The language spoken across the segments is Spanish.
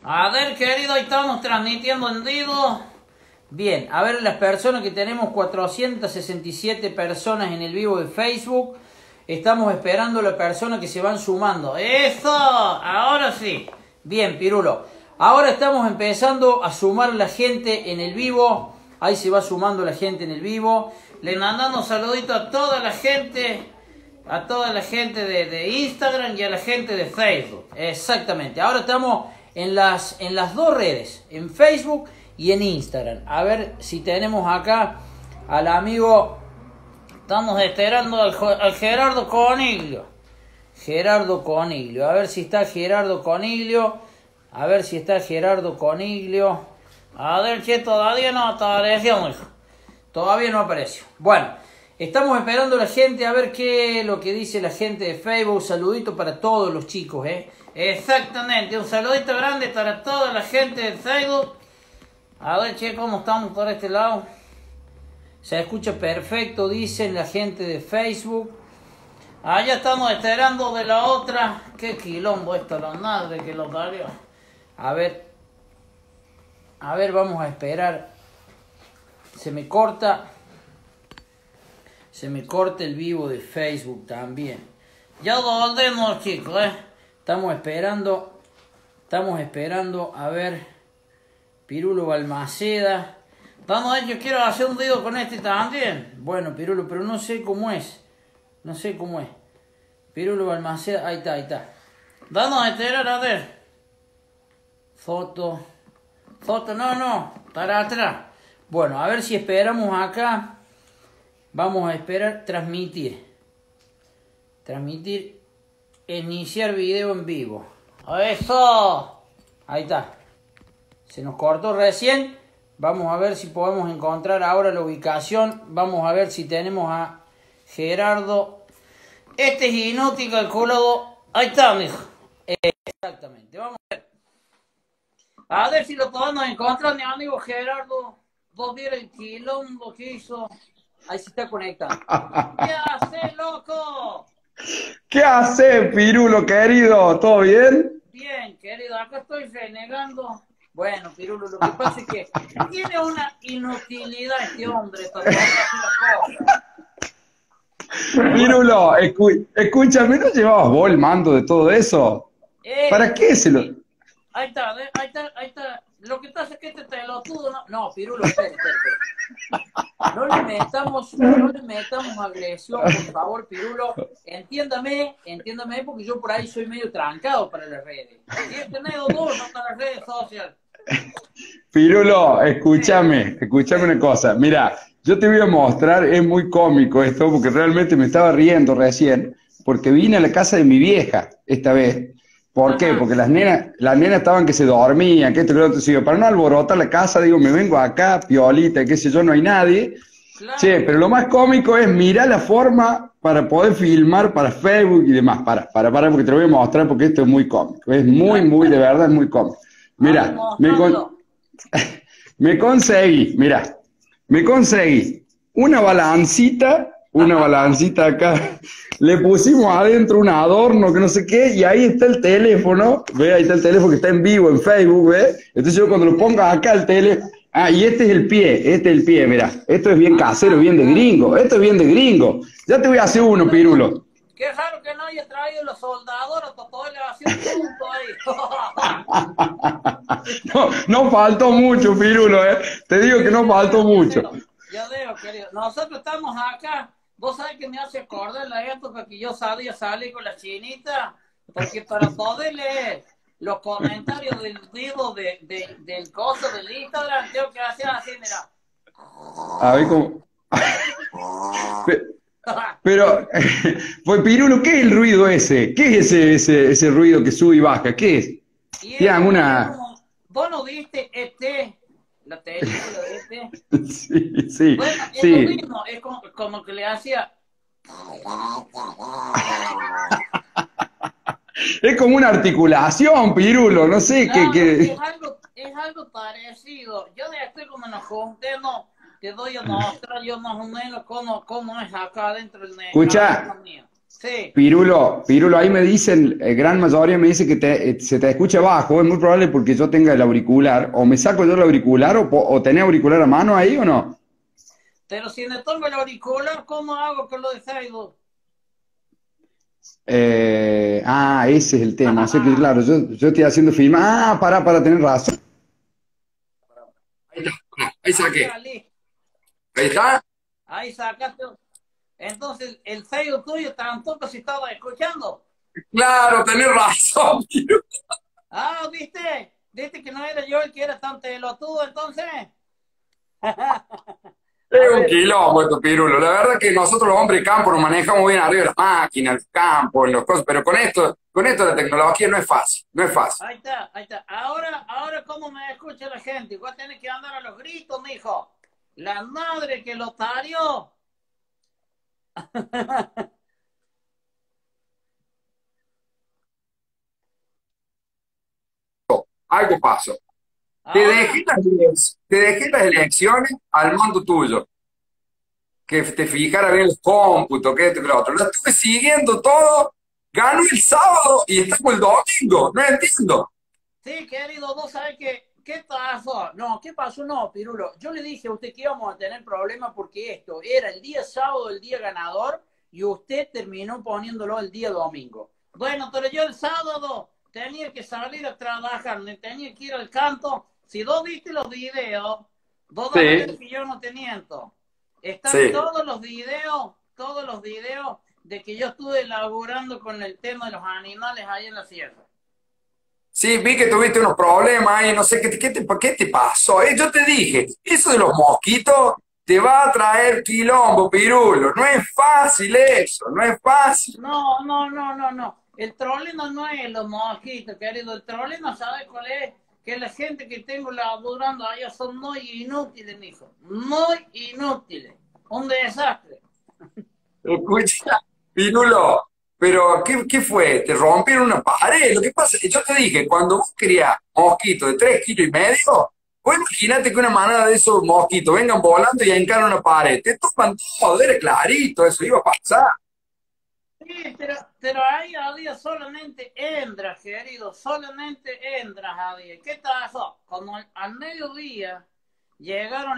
A ver, querido, estamos transmitiendo en vivo. Bien, a ver las personas que tenemos, 467 personas en el vivo de Facebook. Estamos esperando a las personas que se van sumando. ¡Eso! Ahora sí. Bien, Pirulo. Ahora estamos empezando a sumar la gente en el vivo. Ahí se va sumando la gente en el vivo. Le mandamos saluditos a toda la gente. A toda la gente de Instagram y a la gente de Facebook. Exactamente. Ahora estamos en las dos redes. En Facebook y en Instagram. A ver si tenemos acá al amigo. Estamos esperando al Gerardo Coniglio. Gerardo Coniglio. A ver si está Gerardo Coniglio. A ver si está Gerardo Coniglio. A ver, che, todavía no apareció, hijo. Todavía no apareció. Bueno, estamos esperando a la gente a ver qué es lo que dice la gente de Facebook. Saludito para todos los chicos, Exactamente, un saludito grande para toda la gente de Facebook. A ver, che, cómo estamos por este lado. Se escucha perfecto, dicen la gente de Facebook. Allá estamos esperando de la otra. Qué quilombo esto, la madre que lo parió. A ver, vamos a esperar. Se me corta el vivo de Facebook también. Ya volvemos, chicos, Estamos esperando, a ver, Pirulo Balmaceda. Vamos, yo quiero hacer un video con este también. Bueno, Pirulo, pero no sé cómo es. Pirulo Balmaceda, ahí está. Vamos a esperar, a ver. Foto, no, para atrás. Bueno, a ver si esperamos acá. Vamos a esperar transmitir, iniciar video en vivo. ¡Eso! Ahí está. Se nos cortó recién. Vamos a ver si podemos encontrar ahora la ubicación. Vamos a ver si tenemos a Gerardo. Este es inútil calculado. Ahí está, mijo. Exactamente. Vamos a ver. A ver si lo podemos encontrar, mi amigo Gerardo. Vos vieron el quilombo que hizo. Ahí se está conectando. ¿Qué hace, loco? ¿Qué hace, Pirulo, querido? ¿Todo bien? Bien, querido, acá estoy renegando. Bueno, Pirulo, lo que pasa es que tiene una inutilidad este hombre para hacer las cosas. Pirulo, escúchame, ¿no llevabas vos el mando de todo eso? ¿Para qué se lo...? Ahí está. Lo que pasa es que este pelotudo no, Pirulo, espera. No le metamos agresión, por favor, Pirulo. Entiéndame, porque yo por ahí soy medio trancado para las redes. Y este medio duro para las redes sociales. Pirulo, escúchame una cosa. Mira, yo te voy a mostrar, es muy cómico esto, porque realmente me estaba riendo recién, porque vine a la casa de mi vieja esta vez. ¿Por qué? Porque las nenas estaban que se dormían, que esto, que lo otro. Para no alborotar la casa, digo, me vengo acá, piolita, qué sé yo, no hay nadie. Claro. Che, pero lo más cómico es mirar la forma para poder filmar para Facebook y demás. Para, porque te lo voy a mostrar, porque esto es muy cómico. Es muy, de verdad, es muy cómico. Mira, me conseguí una balancita acá, le pusimos adentro un adorno que no sé qué, y ahí está el teléfono, ve, ahí está el teléfono que está en vivo en Facebook, ve, entonces yo cuando lo pongo acá el teléfono, y este es el pie, mira, esto es bien casero, bien de gringo, ya te voy a hacer uno, Pirulo. Qué raro que no haya traído los soldadores, todo le hacía un punto ahí. No faltó mucho, Pirulo, te digo que no faltó mucho. Ya veo, querido. Nosotros estamos acá. Vos sabés que me hace acordar la época que yo sabía salir con la chinita. Porque para poder leer los comentarios del vivo del coso del Instagram, tengo que hacer así, mira. A ver cómo. Pero, pues Pirulo, ¿qué es el ruido ese? ¿Qué es ese ruido que sube y baja? ¿Qué es? ¿Vos no viste la película de Sí. Bueno, es lo mismo, es como que le hacía. Es como una articulación, Pirulo, no sé qué. Es algo parecido. Yo después como nos juntemos, te doy a mostrar yo más o menos cómo es acá dentro del negocio. Escucha, Sí. Pirulo, ahí me dicen, gran mayoría me dice que se te escucha bajo, es muy probable porque yo tenga el auricular, o me saco yo el auricular, o tenés auricular a mano ahí o no. Pero si me tomo el auricular, ¿cómo hago con lo de Facebook? Ese es el tema, o sea que claro, yo estoy haciendo film, para tener razón. Ahí está, ahí Ahí saqué. está, listo. Ahí está. Ahí sacaste. Entonces, el Facebook tuyo tampoco se estaba escuchando. Claro, tenés razón, Pirulo. Ah, ¿viste? ¿Viste que no era yo el que era tan pelotudo entonces? Es A un ver, quilombo esto, Pirulo. La verdad que nosotros los hombres de campo nos manejamos bien arriba de las máquinas, el campo, en los cosas, pero con esto la tecnología no es fácil, no es fácil. ahí está, ahí está. Ahora, ¿cómo me escucha la gente? Voy a tener que andar a los gritos, mijo. La madre que lo parió. Algo pasó. Ahora, Te dejé las elecciones al mando tuyo, que te fijara bien el cómputo, que esto y que lo otro. Lo estuve siguiendo todo, ganó el sábado y estamos el domingo, no entiendo. sí, querido, vos sabés ¿qué pasó? No, ¿qué pasó? No, Pirulo. Yo le dije a usted que íbamos a tener problemas porque esto era el día sábado, el día ganador, y usted terminó poniéndolo el día domingo. Bueno, pero yo el sábado tenía que salir a trabajar, me tenía que ir al canto. Si vos viste los videos, vos vas a ver Sí, que yo no te miento. Están sí. todos los videos de que yo estuve laburando con el tema de los animales ahí en la sierra. Sí, vi que tuviste unos problemas ahí, no sé qué te pasó. Yo te dije, eso de los mosquitos te va a traer quilombo, Pirulo. No es fácil eso, no es fácil. No, no, no, no, no. El problema no es los mosquitos, querido. El problema, ¿sabes cuál es? Que la gente que tengo laburando allá son muy inútiles, mijo. Muy inútiles. Un desastre. Escucha, Pirulo, pero ¿qué fue? ¿Te rompieron una pared? Lo que pasa es que yo te dije, cuando vos querías mosquitos de 3,5 kilos, vos imagínate que una manada de esos mosquitos vengan volando y encaran una pared. Te toman todo, era clarito, eso iba a pasar. Sí, pero ahí había solamente hembras, querido. Solamente hembras había. ¿Qué pasó? Como al mediodía llegaron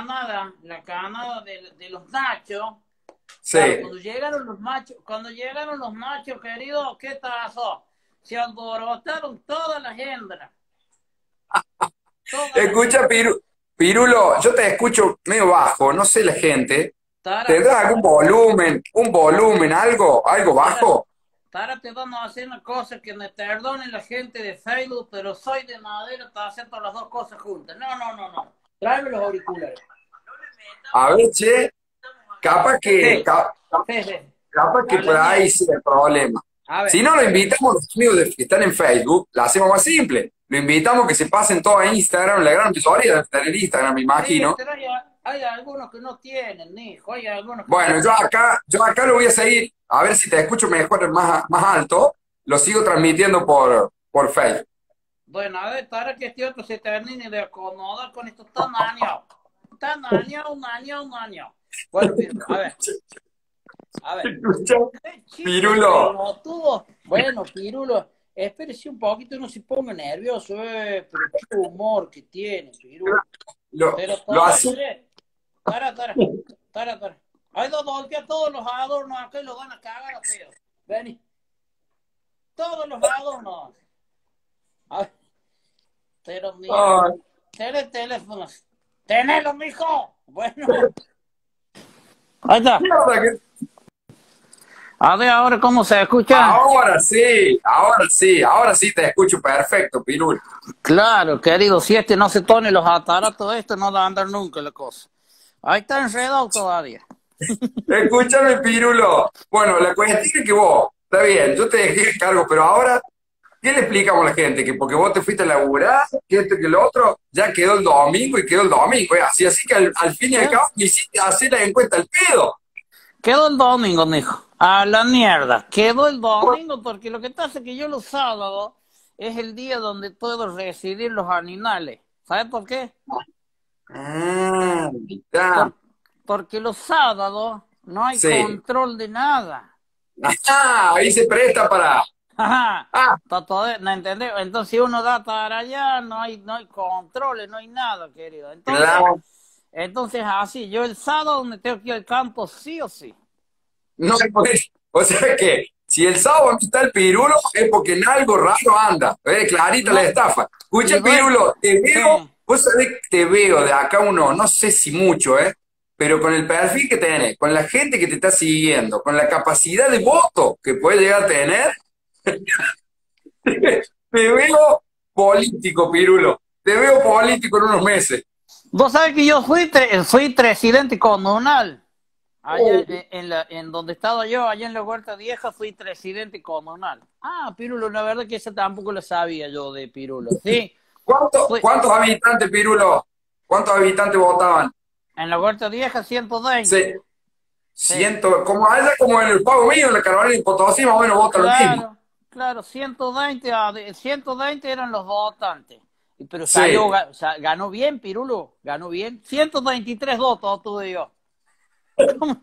la camada de los machos. Claro, Sí. cuando llegaron los machos, querido, ¿qué pasó? Se alborotaron todas las hembras, todas las Escucha, hembras. Pirulo, yo te escucho medio bajo, no sé la gente. Tara, ¿Tendrás algún volumen, algo Tara, bajo? Tara, te vamos a hacer una cosa que me perdone la gente de Facebook, pero soy de madera para hacer todas las dos cosas juntas. No, no, no, no. Tráeme los auriculares. A ver, che, capaz que, Sí, ca- sí, sí. capaz que A por la ahí mierda. sí el problema. A Si ver. no, lo invitamos a los amigos que están en Facebook, la hacemos más simple. Lo invitamos que se pasen todo a Instagram, la gran mayoría debe tener Instagram, me Sí, imagino. pero hay algunos que no tienen, hijo. Hay algunos que no Bueno, yo tienen. acá, yo acá lo voy a seguir, a ver si te escucho mejor, más alto. Lo sigo transmitiendo por Facebook. Bueno, a ver, para que este otro se termine de acomodar con estos tamaños. Tamaño, maño, maño. Bueno, Pirulo, a ver. Escucha, Qué chiste Pirulo, pelotudo. Bueno, Pirulo, espérese un poquito, no se ponga nervioso, pero qué humor que tiene, Pirulo. lo, Pero lo para, hace. che, para. Hay dos voltea todos los adornos acá y los van a cagar a feo. Vení, todos los adornos. A ver, pero mira, Ay, teléfonos. ¡Tenelo, mijo! Bueno. Ahí está. mierda que A ver ahora cómo se escucha. ahora sí te escucho perfecto, Pirul. Claro, querido, si este no se pone los aparatos, esto no va a andar nunca la cosa. Ahí está enredado todavía. Escúchame, Pirulo. Bueno, la cuestión es que vos, está bien, yo te dejé el cargo, pero ahora, ¿qué le explicamos a la gente? Que porque vos te fuiste a laburar, que esto y que lo otro, ya quedó el domingo y quedó el domingo. Así que al fin y al ¿Qué? cabo quisiste hacer la encuesta al pedo. Quedó el domingo, mijo. A la mierda. Quedó el domingo porque lo que pasa es que yo los sábados es el día donde puedo recibir los animales. ¿Sabes por qué? Está. Por- porque los sábados no hay Sí. control de nada. Ah, ahí se presta para... Ajá, Ah, está todo, ¿no entendés? Entonces si uno da para allá, no hay controles, no hay nada, querido. claro. Entonces así, yo el sábado me tengo que ir al campo sí o sí. No, o sea que si el sábado no está el pirulo es porque en algo raro anda. Clarita la No, estafa. y Escucha, bueno, pirulo, te sí. veo, vos sabés que te veo de acá uno, no sé si mucho, pero con el perfil que tenés, con la gente que te está siguiendo, con la capacidad de voto que puedes llegar a tener, te veo político, pirulo. Te veo político en unos meses. Vos sabés que yo fui presidente comunal. Allá Oh, en donde estaba yo, allá en la Huerta Vieja, fui presidente comunal. Ah, Pirulo, la verdad que eso tampoco lo sabía yo de Pirulo. Sí, fui ¿Cuántos habitantes, pirulo? ¿Cuántos habitantes votaban? en la Huerta Vieja 120. Se, Sí, como allá como en el pago mío, en la Carolina y Potosí, más o menos vota lo mismo. claro, claro, 120 eran los votantes. Pero Sí. ganó bien, Pirulo, ganó bien. 123 votos tuve yo. ¿Cómo,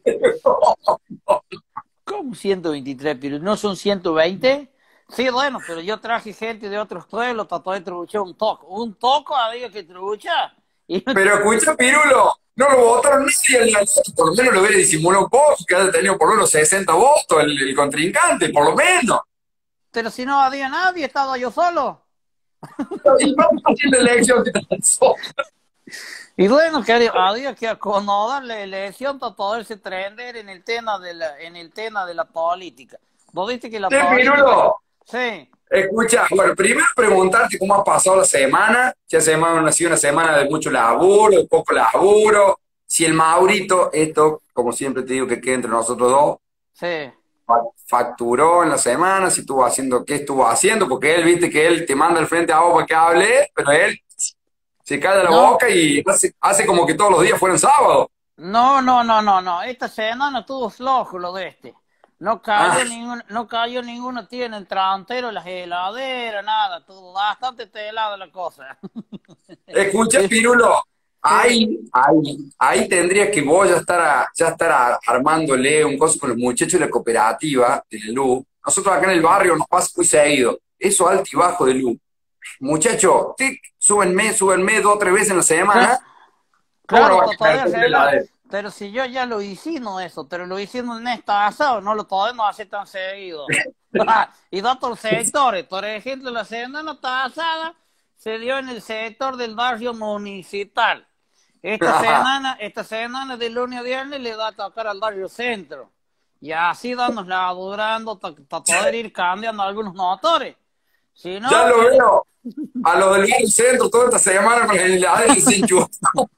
cómo 123, Pirulo? ¿No son 120? Sí, bueno, pero yo traje gente de otros pueblos, trató de truchar un toco. Un toco, amigo, que trucha. Y Pero escucha, Pirulo, no lo votaron nadie al candidato, por lo menos lo hubiera disimulado un poco, que haya tenido por lo menos 60 votos el contrincante, por lo menos. pero si no había nadie, estaba yo solo. Y vamos haciendo elección que pasó. Y bueno, querido, había que acomodar la elección para poderse trender en el tema de la política. ¿Vos viste que la Che, política? Pirulo, Sí, escucha, bueno, primero preguntarte cómo ha pasado la semana, si ha sido una semana de mucho laburo, de poco laburo, si el Maurito, esto, como siempre te digo que queda entre nosotros dos, sí. facturó en la semana, si estuvo haciendo, qué estuvo haciendo, porque él, viste que él te manda al frente a vos para que hable, pero él se calla la No, boca y hace como que todos los días fueran sábado. no. Esta semana estuvo flojo lo de este. Ah, No cayó ninguno, tiene el trantero, las heladeras, nada, todo bastante telada la cosa. escucha, Sí, Pirulo, sí. ahí tendrías que vos ya estar armándole un coso con los muchachos de la cooperativa de la luz. Nosotros acá en el barrio nos pasa muy seguido. Eso alto y bajo de luz. Muchachos, tic, súbenme 2 o 3 veces en la semana. ¿Cómo no Claro, va a caer todavía el arreglar. heladero? Pero si yo ya lo hicimos eso, pero lo hicimos en esta asado, no lo podemos hacer tan seguido. Y da por sectores. Por ejemplo, la semana pasada se dio en el sector del barrio municipal. Esta semana de lunes a viernes le va a tocar al barrio centro. Y así vamos laburando para poder ir cambiando algunos motores. Si Ya no, lo veo. A los del Barrio Centro toda esta semana con el heladero sin chupar.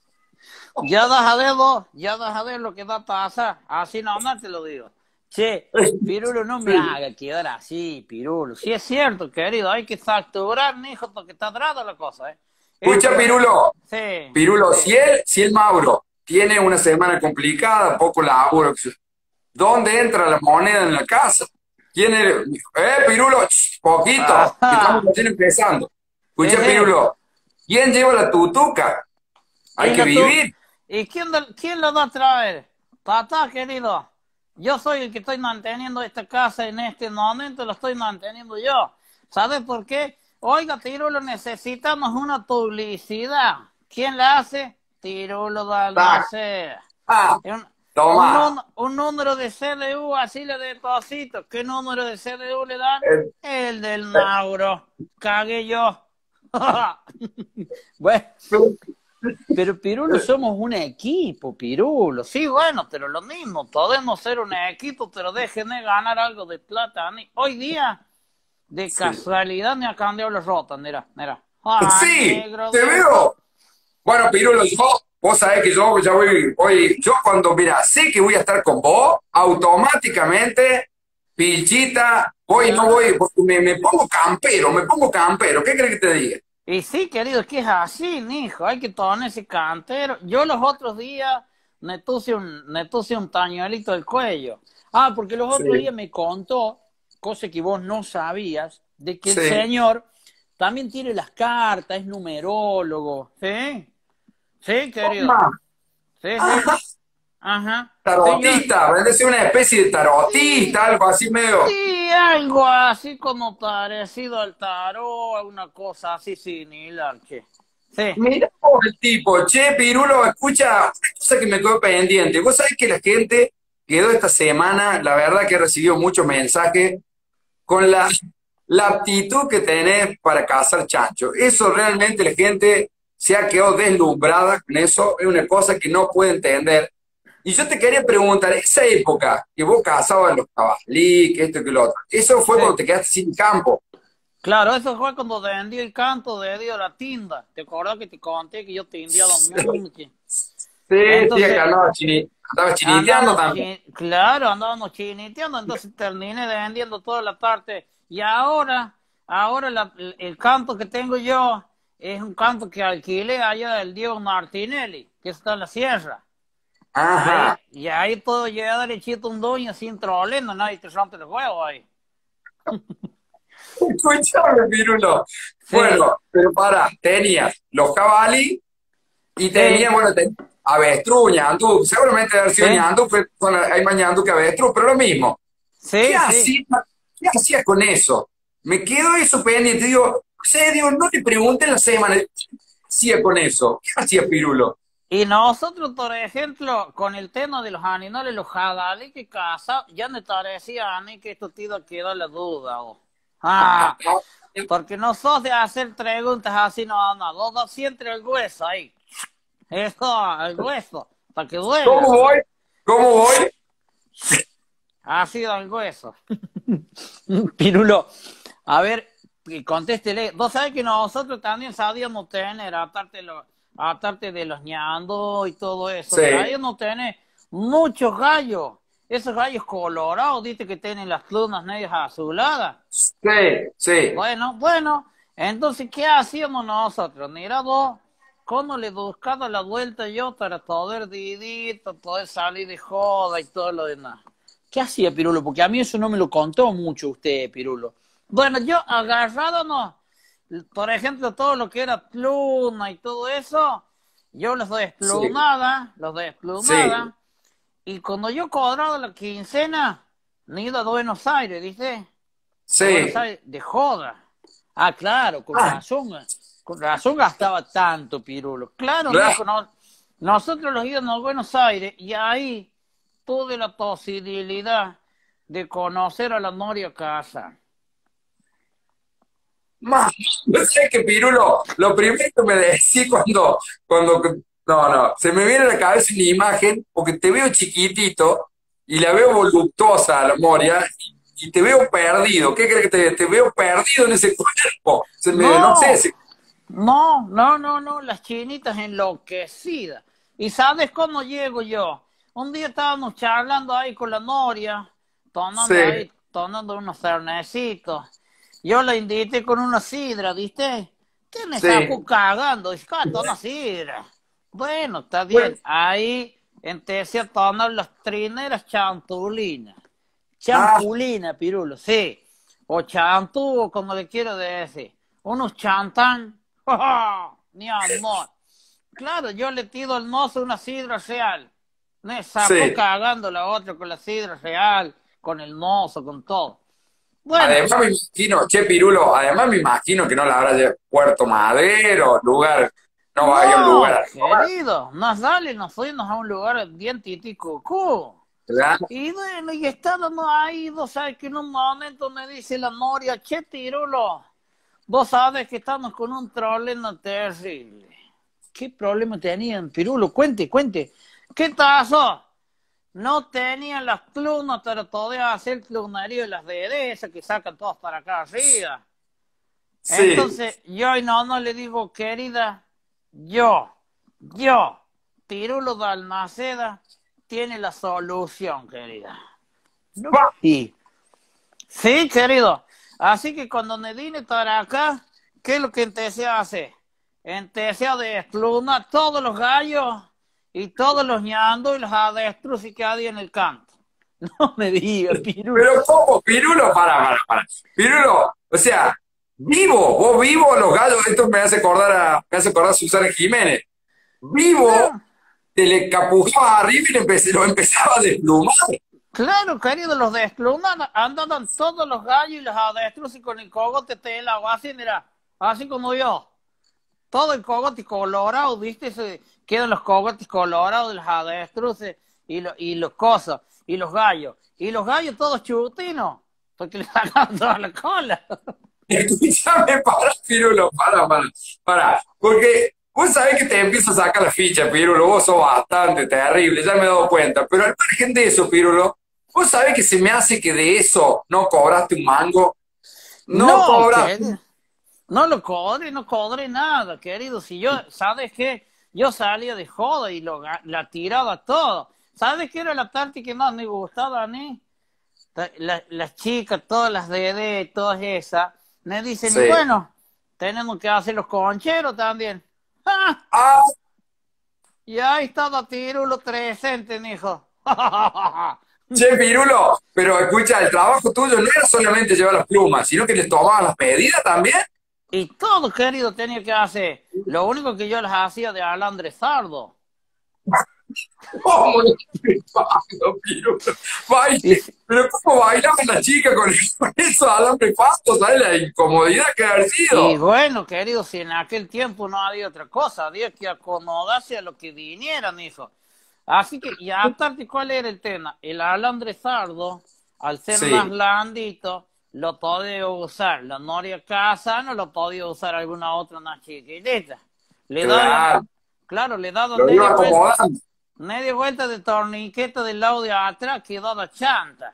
ya vas a ver lo que va a pasar. Así nomás te lo digo. Che, Pirulo, no me Sí. haga quedar así, Pirulo. Sí es cierto, querido, hay que facturar, hijo, porque está atrás la cosa, ¿eh? Escucha, Esto, Pirulo. sí. Pirulo, si el Mauro tiene una semana complicada, poco laburo, ¿dónde entra la moneda en la casa? Pirulo, poquito, que estamos Ajá. recién empezando. Escucha, Eh, Pirulo, ¿quién lleva la tutuca? Hay y que la tú, vivir. ¿y quién lo va a traer? Papá, querido. Yo soy el que estoy manteniendo esta casa en este momento, lo estoy manteniendo yo. ¿Sabes por qué? Oiga, Tirulo, necesitamos una publicidad. ¿Quién la hace? Tirulo Tac. Balmaceda. Ah, Un, toma. un número de CDU, así le deposito. ¿Qué número de CDU le dan? Eh, El del eh, Mauro. Cagué yo. Bueno. Pero Pirulo somos un equipo, Pirulo. Sí, bueno, pero lo mismo, podemos ser un equipo, pero déjenme ganar algo de plata a mí. Hoy día, de sí. casualidad, me ha cambiado la rota, mira. Ah, Sí, negro, te viejo. veo. Bueno, Pirulo, vos sabés que yo ya yo cuando, mira, sé que voy a estar con vos, automáticamente, pilchita, voy, no Ah. voy, porque me pongo campero, ¿qué crees que te diga? Y sí, querido, es que es así, hijo, hay que tomar ese cantero. Yo los otros días me puse un pañuelito del cuello. Ah, porque los Sí, otros días me contó, cosa que vos no sabías, de que el sí. señor también tiene las cartas, es numerólogo. ¿Sí? Sí, querido. Toma. Sí, sí. Ajá. Ajá. Sí, Tarotista, vendría a ser una especie de tarotista, algo así medio. sí, algo así como parecido al tarot, una cosa así similar, che. Sí, Mira vos el tipo, che, Pirulo, escucha, una cosa que me quedó pendiente. Vos sabés que la gente quedó esta semana, la verdad que he recibido muchos mensajes con la aptitud que tenés para cazar chancho. Eso realmente la gente se ha quedado deslumbrada con eso, es una cosa que no puede entender. Y yo te quería preguntar, esa época que vos cazabas los cabalí, que esto que lo otro, eso fue cuando sí. te quedaste sin campo. Claro, eso fue cuando vendí el canto de Dios la tinda. ¿Te acuerdas que te conté que yo tindiaba mucho? Sí, sí, acá Entonces, andaba chiniteando también. claro, andábamos chiniteando, entonces terminé vendiendo toda la parte. Y ahora el canto que tengo yo es un canto que alquilé allá del Diego Martinelli, que está en la sierra. Ajá. Y ahí puedo llegar derechito un dueño sin problema, nadie te rompe el huevo ahí. Escuchame, Pirulo. Sí, Bueno, pero para, tenías los cabalí y sí, tenías, bueno, avestruz, ñandú. Seguramente haber sido sí, ñandú, bueno, hay más ñandú que avestruz, pero lo mismo. ¿Qué sí, sí. hacías, qué hacías con eso? Me quedo eso pendiente. Digo, no sé, digo, no te pregunté en la semana. ¿Qué hacía con eso? ¿Qué hacía Pirulo? Y nosotros, por ejemplo, con el tema de los animales, los jabalíes que caza, ya me parecía a mí que esto te iba a quedar la duda. Porque no sos de hacer preguntas así, no, vos vas siempre el hueso ahí. Eso, el hueso, para que ¿Cómo duela. voy? ¿Cómo voy? Así da el hueso. Pirulo, a ver, contéstele. Vos sabés que nosotros también sabíamos tener, aparte de los ñandos y todo eso, Sí, sabíamos tener muchos gallos. Esos gallos colorados, viste que tienen las plumas medias azuladas. sí, sí, Bueno, entonces, ¿qué hacíamos nosotros? Mira vos, cómo le buscaba la vuelta yo para poder dividir, para poder salir de joda y todo lo demás. ¿Qué hacía Pirulo? Porque a mí eso no me lo contó mucho usted, Pirulo. Bueno, yo agarrábamos, por ejemplo, todo lo que era pluma y todo eso, yo sí, los sí, desplumaba, y cuando yo cobraba la quincena, me iba a Buenos Aires, ¿viste? A Buenos sí. Aires de joda. Ah, claro, Ah, con razón gastaba tanto Pirulo. Claro, claro. mijo, nosotros los íbamos a Buenos Aires y ahí tuve la posibilidad de conocer a la Noria Casa. Más, no sé qué Pirulo, lo primero que me decís no, no, se me viene a la cabeza una imagen, porque te veo chiquitito y la veo voluptuosa a la Moria y te veo perdido. ¿Qué crees que te veo perdido en ese cuerpo? No sé, No, no, las chinitas enloquecidas. ¿Y sabes cómo llego yo? Un día estábamos charlando ahí con la Noria, sí, tomando unos cernecitos. Yo la invité con una sidra, ¿viste? ¿Qué me sí. sacó cagando? Dice, toma sidra. Bueno, está Bueno, bien. Ahí empecé a tomar las trineras champulinas. ah, Champulina, Pirulo, sí. O champú, como le quiero decir. Unos chantán. Ni amor. Claro, yo le tiro al mozo una sidra real. Me sacó sí. cagando la otra con la sidra real, con el mozo, con todo. Bueno, Además me imagino, che Pirulo, además me imagino que no la habrá de Puerto Madero, lugar, no vaya a un no, lugar, querido, más dale, nos fuimos a un lugar bien titicucú. ¿verdad? Y bueno, y estábamos ahí, vos sabés que en un momento me dice la Moria, che, Tirulo, vos sabés que estamos con un problema terrible. ¿Qué problema tenían, Pirulo? Cuente. ¿Qué pasó? No tenían las plumas para poder hacer plumerío de las de esas que sacan todas para acá arriba. Sí. Entonces, yo y no le digo, querida, yo, yo, Pirulo de Almaceda, tiene la solución, querida. ¿No? ¡Bah! Y, sí, querido. Así que cuando me vine para acá, ¿qué es lo que empecé a hacer? Empecé a desplumar todos los gallos y todos los ñandos y los avestruces que había en el campo. No me digas, Pirulo. Pero ¿cómo? Pirulo, para. Pirulo, o sea, vos vivo los gallos, esto me hace acordar a Susana Jiménez. Vivo, No. te le capujabas arriba y lo empezaba a desplumar. Claro, querido, los despluman, andan todos los gallos y los avestruces con el cogote pelado, así, mira, así como yo. Todo el cogote colorado, ¿viste? Quedan los cogotes colorados de los avestruces y los cosas, y los gallos. Y los gallos todos chutinos, porque le sacan toda la cola. Escúchame, Pirulo, para. Porque vos sabés que te empiezo a sacar la ficha, Pirulo, vos sos bastante terrible, ya me he dado cuenta. Pero al margen de eso, Pirulo, vos sabés que se me hace que de eso no cobraste un mango. No cobraste. No lo cobré nada, querido. Si yo, ¿sabes qué? Yo salía de joda y la tiraba todo. ¿Sabes qué era la táctica que más me gustaba a mí? Las chicas, todas las DD, todas esas, me dicen, Sí. bueno, tenemos que hacer los concheros también. ¡Ah! Ah, Y ahí estaba Pirulo presente, mijo. che, Pirulo, pero escucha, el trabajo tuyo no era solamente llevar las plumas, sino que les tomabas las medidas también. Y todo, querido, tenía que hacer. Lo único que yo les hacía de alambre sardo. ¿Cómo no te pago, Pirulo? Baile. Pero ¿cómo bailaba la chica con esos alambres pastos? ¿Sabes la incomodidad que ha Y sido? bueno, querido, si en aquel tiempo no había otra cosa, había que acomodarse a lo que viniera, mijo. Así que, y aparte, ¿cuál era el tema? El alambre sardo, al ser Sí, más blandito, lo podía usar la Noria Casano, lo podía usar alguna otra, una chiquitita. Le daban, claro. claro, le daban Lo iba acomodando. media vuelta de torniquete del lado de atrás, quedó la chanta.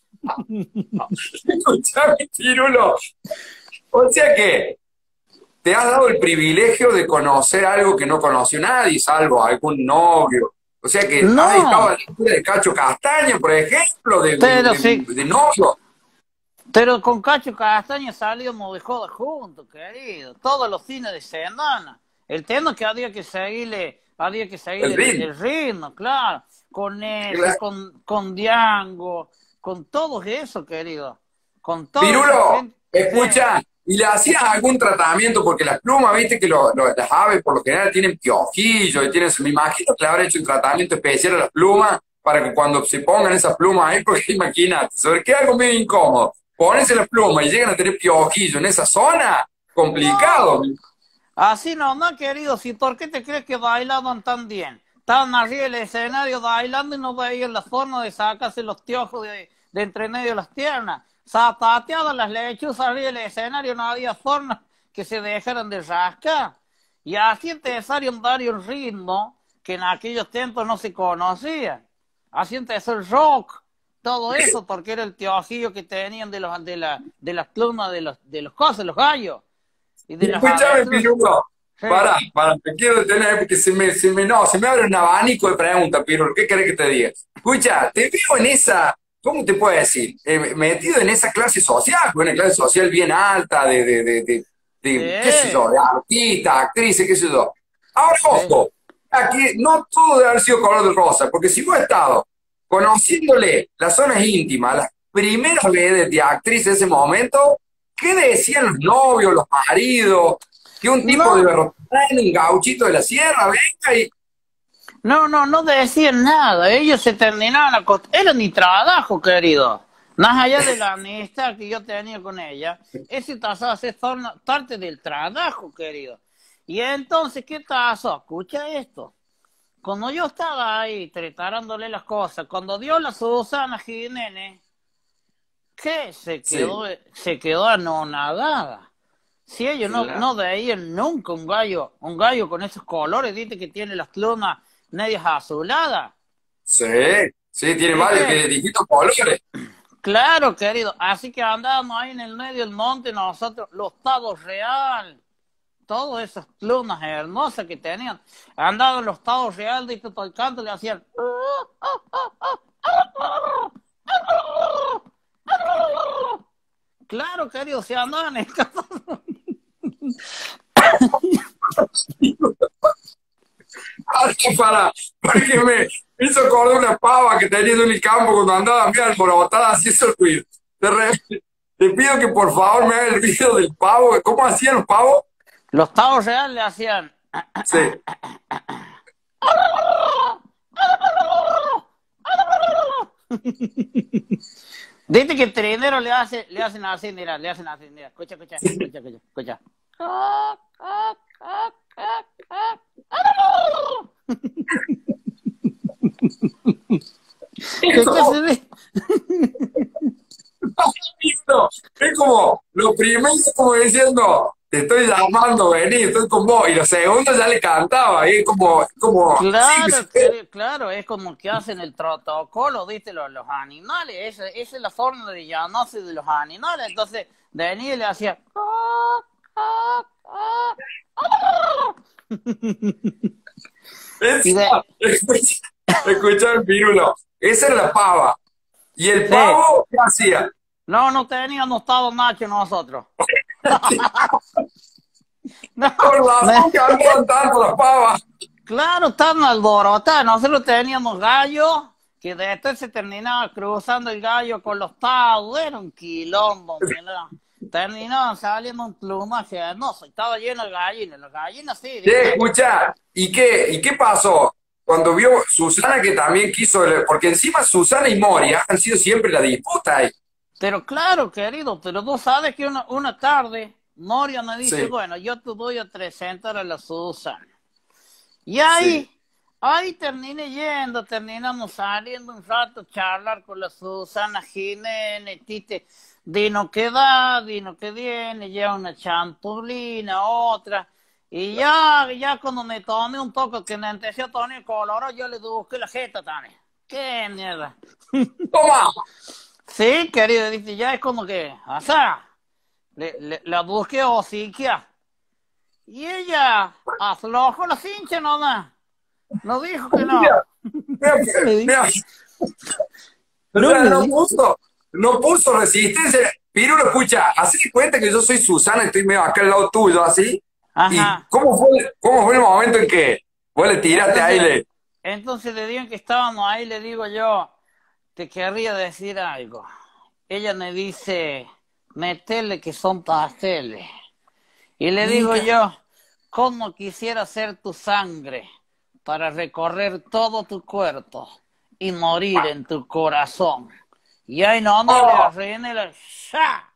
Escuchame, Pirulo. O sea que te has dado el privilegio de conocer algo que no conoció nadie, salvo algún novio. O sea que has estado a No, la altura de Cacho Castaña, por ejemplo, pero sí, de novio. pero con Cacho Castaña salíamos de joda juntos, querido. Todos los fines de semana. El tema es que había que El seguirle ritmo. el ritmo, claro. Con ese, Claro. con Diango, con todo eso, querido. Con toda esa Pirulo, gente. Sí. escucha, ¿y le hacías algún tratamiento? Porque las plumas, viste que las aves por lo general tienen piojillos y tienen, me imagino que le habrá hecho un tratamiento especial a las plumas para que cuando se pongan esas plumas ahí, porque imagínate, sobre qué algo medio incómodo, ponerse las plumas y llegan a tener piojillos en esa zona, complicado. No, así no, querido. Si, ¿por qué te crees que bailaban tan bien? Estaban arriba del escenario bailando y no veían la forma de sacarse los tiojos de entre medio de las piernas. Zapateadas las lechuzas arriba del escenario, no había forma que se dejaran de rascar. Y así empezaron varios ritmos que en aquellos tiempos no se conocían. Así empezó el rock, todo eso, porque era el tiojillo que tenían de las plumas de los cosas, los gallos y de las Escúchame, avestruces. Pirulo. Sí. Te quiero detener porque se me abre un abanico de preguntas, Pirulo. ¿Qué querés que te diga? Escucha, te veo en esa, ¿cómo te puedo decir? Metido en esa clase social, una clase social bien alta, qué sé Sí, yo, de artista, actrices, qué sé yo. Ahora, sí. ojo, aquí no todo debe haber sido color de rosa, porque si vos has estado conociéndole las zonas íntimas, las primeras veces de actriz de ese momento, ¿qué decían los novios, los maridos? Que un tipo de No, berrotain, un gauchito de la sierra, venga y... no decían nada. Ellos se terminaban Era mi trabajo, querido. Más allá de la amistad que yo tenía con ella, ese pasó a ser parte del trabajo, querido. Y entonces, ¿qué pasó? Escucha esto. Cuando yo estaba ahí tratarándole las cosas, cuando dio la Susana Jiménez, que Sí, se quedó anonadada. Si ellos claro. no veían nunca un gallo con esos colores, viste que tiene las plumas medias azuladas. Sí, sí, tiene varios ¿Viste? que distintos colores. Claro, querido. Así que andábamos ahí en el medio del monte, nosotros, los pavos real, todas esas plumas hermosas que tenían. Andaban los pavos real, de todo el canto le hacían. Claro, querido, se andaban en Porque me hizo acordar una pava que tenía en el campo cuando andaba bien alborotada, así eso ruido. Te pido que por favor me haga el video del pavo. ¿Cómo hacían los pavos? Los pavos real le hacían. Sí. Dice que el trinero le hacen así, mira, escucha, escucha, escucha, escucha, escucha. ¿Qué se ve? Es como, lo primero es como diciendo, te estoy llamando, vení, estoy con vos, y lo segundo ya le cantaba, y es como, Claro, sí, claro, es como que hacen el protocolo, ¿viste? Los animales, esa es la forma de llamarse de los animales. Entonces, Denis le hacía... Y de... escucha el pirulo, esa era la pava, y el Sí. pavo, ¿qué hacía? No, no teníamos todo macho nosotros. No, Con razón que andaban tanto las pavas. claro, estaban alborotados. Nosotros teníamos gallos que después se terminaba cruzando el gallo con los tabos. Era un quilombo, mira. Terminaban saliendo un plumaje hermoso. Estaba lleno de gallinas. Las gallinas sí, Sí, ¿viste? escucha, ¿y qué pasó? Cuando vio Susana que también quiso, porque encima Susana y Moria han sido siempre la disputa ahí. Pero claro, querido, pero tú sabes que una tarde Moria me dice, Sí, bueno, yo te voy a presentar a la Susana. Y sí. ahí terminamos saliendo un rato a charlar con la Susana Jiménez, Tite, Dino que da, Dino que viene, lleva una champurlina, otra. Y ya cuando me tomé un poco que me empecé a tomar color, yo le busqué la jeta también. ¡Qué mierda! Toma, Sí, querido, dice, ya es como que, o sea, la busqué hociquia. Y ella aflojó la cincha nomás. No dijo que no. mira, mira, Le di- mira. O No sea, le no di. puso, no puso resistencia. Pirulo, escucha, así cuenta que yo soy Susana, estoy medio acá al lado tuyo, así. ¿Y Ajá. cómo fue el momento en que vos le tiraste ahí? Entonces, entonces le digo que estábamos ahí, le digo yo, te querría decir algo. Ella me dice, metele que son pasteles. Y le digo Mira, yo, ¿cómo quisiera ser tu sangre para recorrer todo tu cuerpo y morir en tu corazón? Y ahí nomás le oh, arruiné la... ¡Sha!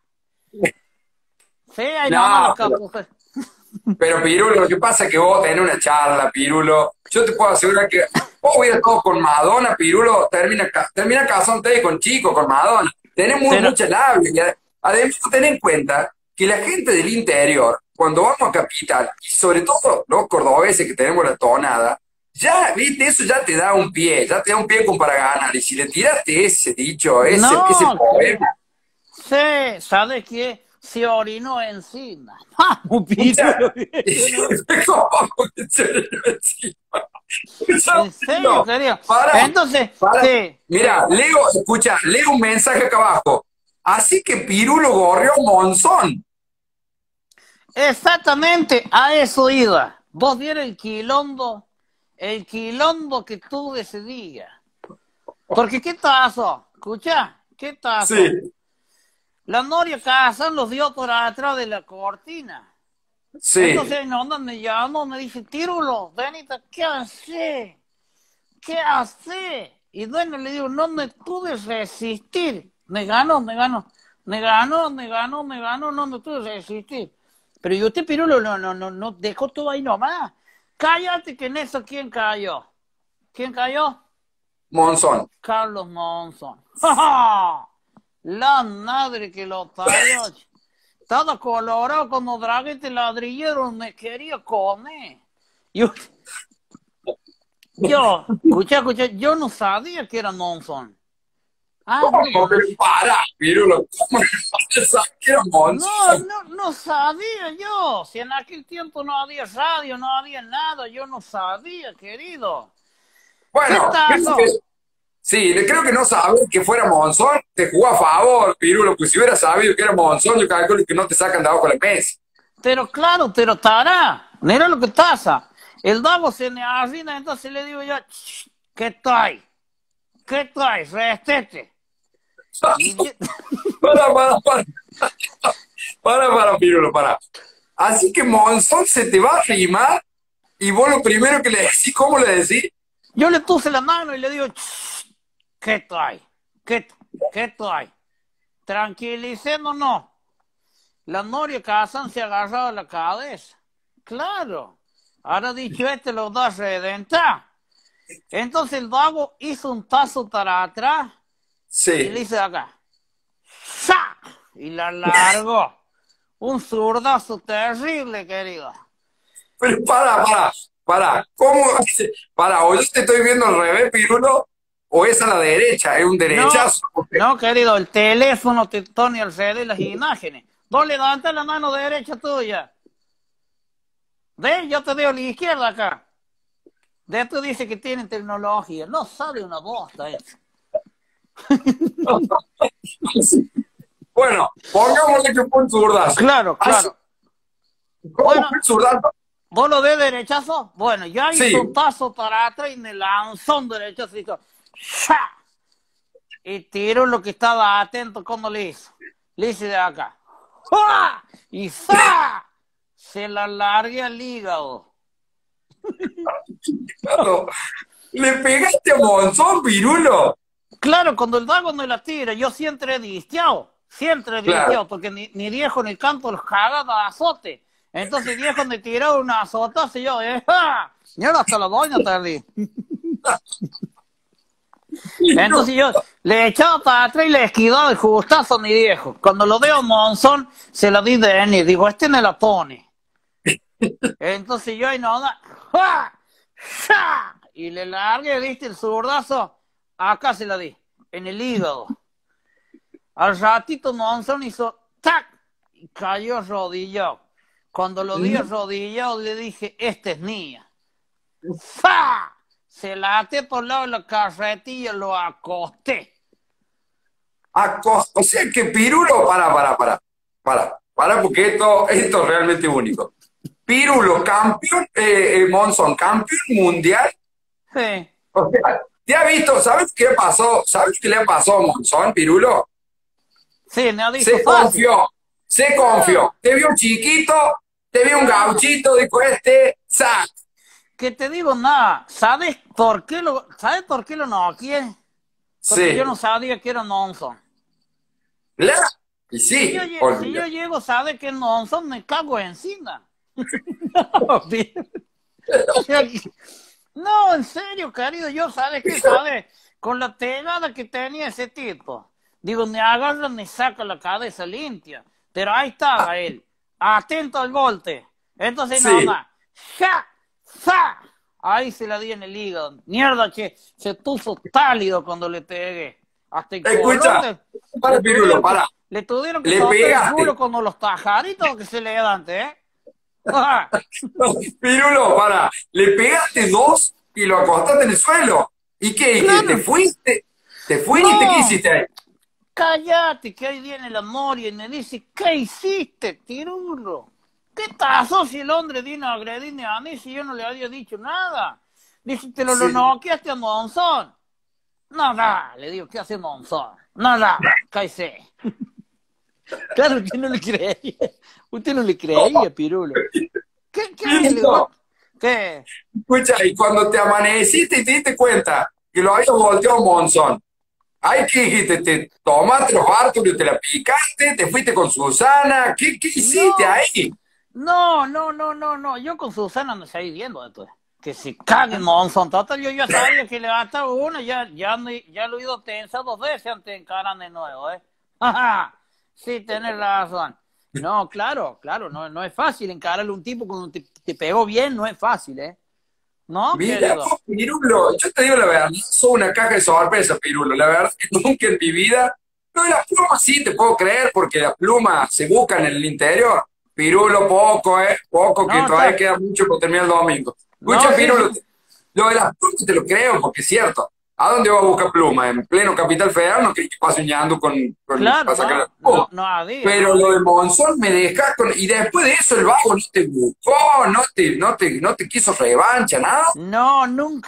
Sí, ahí nomás no, lo capuse. pero Pirulo, lo que pasa es que vos tenés una charla, Pirulo. Yo te puedo asegurar que vos hubieras todo con Madonna, Pirulo, termina casándote con Chico, con Madonna. Tenés Pero, mucha labia. Además, ten en cuenta que la gente del interior, cuando vamos a Capital, y sobre todo los cordobeses que tenemos la tonada, ya, viste, eso ya te da un pie, ya te da un pie como para ganar. Y si le tiraste ese dicho, ese no, poema, sí, ¿sabes qué? Se orinó encima. Vamos, escucha, Pirulo. ¿cómo que se le iba encima? En serio, No, querido. para, Entonces, para. sí, Mira, sí. leo un mensaje acá abajo. Así que Pirulo gorrió Monzón. Exactamente a eso iba. Vos vieron el quilombo que tuve ese día. Porque, ¿qué pasó? Escucha, ¿qué pasó? Sí, La Noria Kazan los dio por atrás de la cortina. sí. Entonces, no, me llamó, me dice, Tírulo, Benita, ¿qué hace? ¿Qué hace? Y bueno, le digo, no me pude resistir. Me ganó, no me pude resistir. Pero yo te Pirulo, no, dejó todo ahí nomás. Cállate que en eso, ¿quién cayó? ¿Quién cayó? Monzón. Carlos Monzón. ¡Ja, ja! La madre que lo parió. Estaba colorado como draguete ladrillero, me quería comer. Escucha, yo no sabía que era Monzón. Ah, ¿Cómo no, me para, Pirulo? ¿Cómo me para que era Monzón? no sabía yo. Si en aquel tiempo no había radio, no había nada, yo no sabía, querido. ¿Qué Bueno, pasó? creo que no saber que fuera Monzón te jugó a favor, Pirulo, pues si hubiera sabido que era Monzón, yo calculo que no te sacan de abajo la mesa. Pero claro, pero tará, mira lo que pasa. El Dago se me arruina, entonces le digo yo, ¿qué traes? ¿Qué traes? Restete. Y yo- Para. Pirulo, para. Así que Monzón se te va a arrimar y vos lo primero que le decís, ¿cómo le decís? yo le puse la mano y le digo, ¿qué traes? ¿Qué, qué trae? Tranquilicémonos. La Noria Kazan se agarraba la cabeza. Claro. Ahora dicho lo da a redentar. Entonces el vago hizo un paso para atrás y le Sí. hizo acá. ¡Sa! Y la largó. Un zurdazo terrible, querido. Pero para. ¿Cómo? Para, o yo te estoy viendo al revés, Pirulo, o es a la derecha, es un No, derechazo. no, querido, el teléfono te pone al CD las imágenes. Vos levanta la mano derecha tuya. Yo te digo la izquierda acá. De esto dice que tienen tecnología. No sabe una bosta eso. Bueno, pongámosle que fue un zurdazo. Claro, claro. ¿Cómo Bueno, fue el zurdazo? ¿vos lo ves derechazo? Bueno, ya hizo un Sí. paso para atrás y me lanzó un derechazo y hizo ¡sha! Y tiró lo que estaba atento como le hizo. Le hice de acá. ¡Jua! Y ¡za! Se la largué al hígado. Claro. ¿Le pegaste a Monzón, Pirulo? Claro, cuando el dago no la tira, yo siempre he distiado. Siempre he Claro. distiado, porque ni viejo ni canto los cagaba a azote. Entonces viejo me tiró una azotazo y yo, ¡ja! Y ahora hasta la doña tardí. Entonces yo le echaba para atrás y le esquivaba el justazo a mi viejo. Cuando lo veo Monzón, se la di de N. Digo, me la pone. Entonces yo ahí no, ¡ja! ¡ja! Y le largué, viste, el zurdazo. Acá se la di, en el hígado. Al ratito Monzón hizo ¡tac! Y cayó arrodillado. Cuando lo vi arrodillado le dije, esta es mía. ¡Fa! Se la até por el lado de la carretilla, lo acosté. O sea que Pirulo, para, porque esto es realmente único. Pirulo, campeón, Monzón, campeón mundial. Sí, O sea, ¿te has visto? ¿Sabes qué pasó? ¿Sabes qué le pasó a Monzón, Pirulo? sí, me ha dicho Se fácil. confió, se confió. Te vio chiquito, te vio un gauchito, dijo ¡zac! Que te digo nada, ¿sabes por qué lo noqueé? Porque yo Sí, no sabía que era Monzón. la, y Si sí, si yo olvida. llego, sabe que es Monzón, me cago encima. No, en serio, querido, yo sabes que sabe, con la pegada que tenía ese tipo. Digo, me agarra, me saca la cabeza limpia. Pero ahí estaba él, atento al golpe. Entonces nada Sí, más, ¡ja! ¡za! Ahí se la di en el hígado. Mierda que se puso pálido cuando le pegué. Hasta el escucha, color para Pirulo, para. le tuvieron que Le soltar el culo pegaste. como los tajaritos que se le levante, ¿eh? Ajá. Pirulo, para. Le pegaste dos y lo acostaste en el suelo. ¿Y qué? ¿Y qué? ¿Te Claro, fuiste? ¿Te fuiste? ¿Qué no, hiciste ahí? cállate, que ahí viene la Moria y me dice, ¿qué hiciste, tirulo? ¿Qué pasó si el hombre vino a agredirme a mí si yo no le había dicho nada? Dice, te lo Sí. noqueaste a Monzón. Nada, le digo, ¿qué hace Monzón? Nada, cállese. Claro, usted no le creía. Usted no le creía, pirulo. ¿Qué le digo? Listo. ¿Qué? Escucha, y cuando te amaneciste y te diste cuenta que lo habías volteado a Monzón, ¿ay qué dijiste? ¿Te tomaste los Arthur y te la picaste? ¿Te fuiste con Susana? ¿Qué hiciste No, ahí? no. Yo con Susana me seguí viendo después. Que se cague Monzón. Total, yo ya sabía que le bastaba una, ya lo he ido tensa 2 veces antes de encarar de nuevo, ¿eh? Ajá, sí, tenés razón. No, claro, no es fácil encararle a un tipo cuando te pegó bien, no es fácil, ¿eh? ¿No, Mira, querido? vos, Pirulo, yo te digo la verdad, sos una caja de sorpresa, Pirulo. La verdad es que nunca en mi vida. No, de las plumas sí te puedo creer, porque las plumas se buscan en el interior. Pirulo, poco, poco, que No, todavía queda mucho por terminar el domingo. no, Escucha, sí. Pirulo, lo de las plumas te lo creo, porque es cierto. ¿A dónde vas a buscar plumas? ¿En pleno Capital Federal? No crees que pase ñando Claro, para sacar la no pluma. había, no Pero lo había. de Monzón me dejas con. Y después de eso el vago no te buscó, no te quiso revancha, nada. No,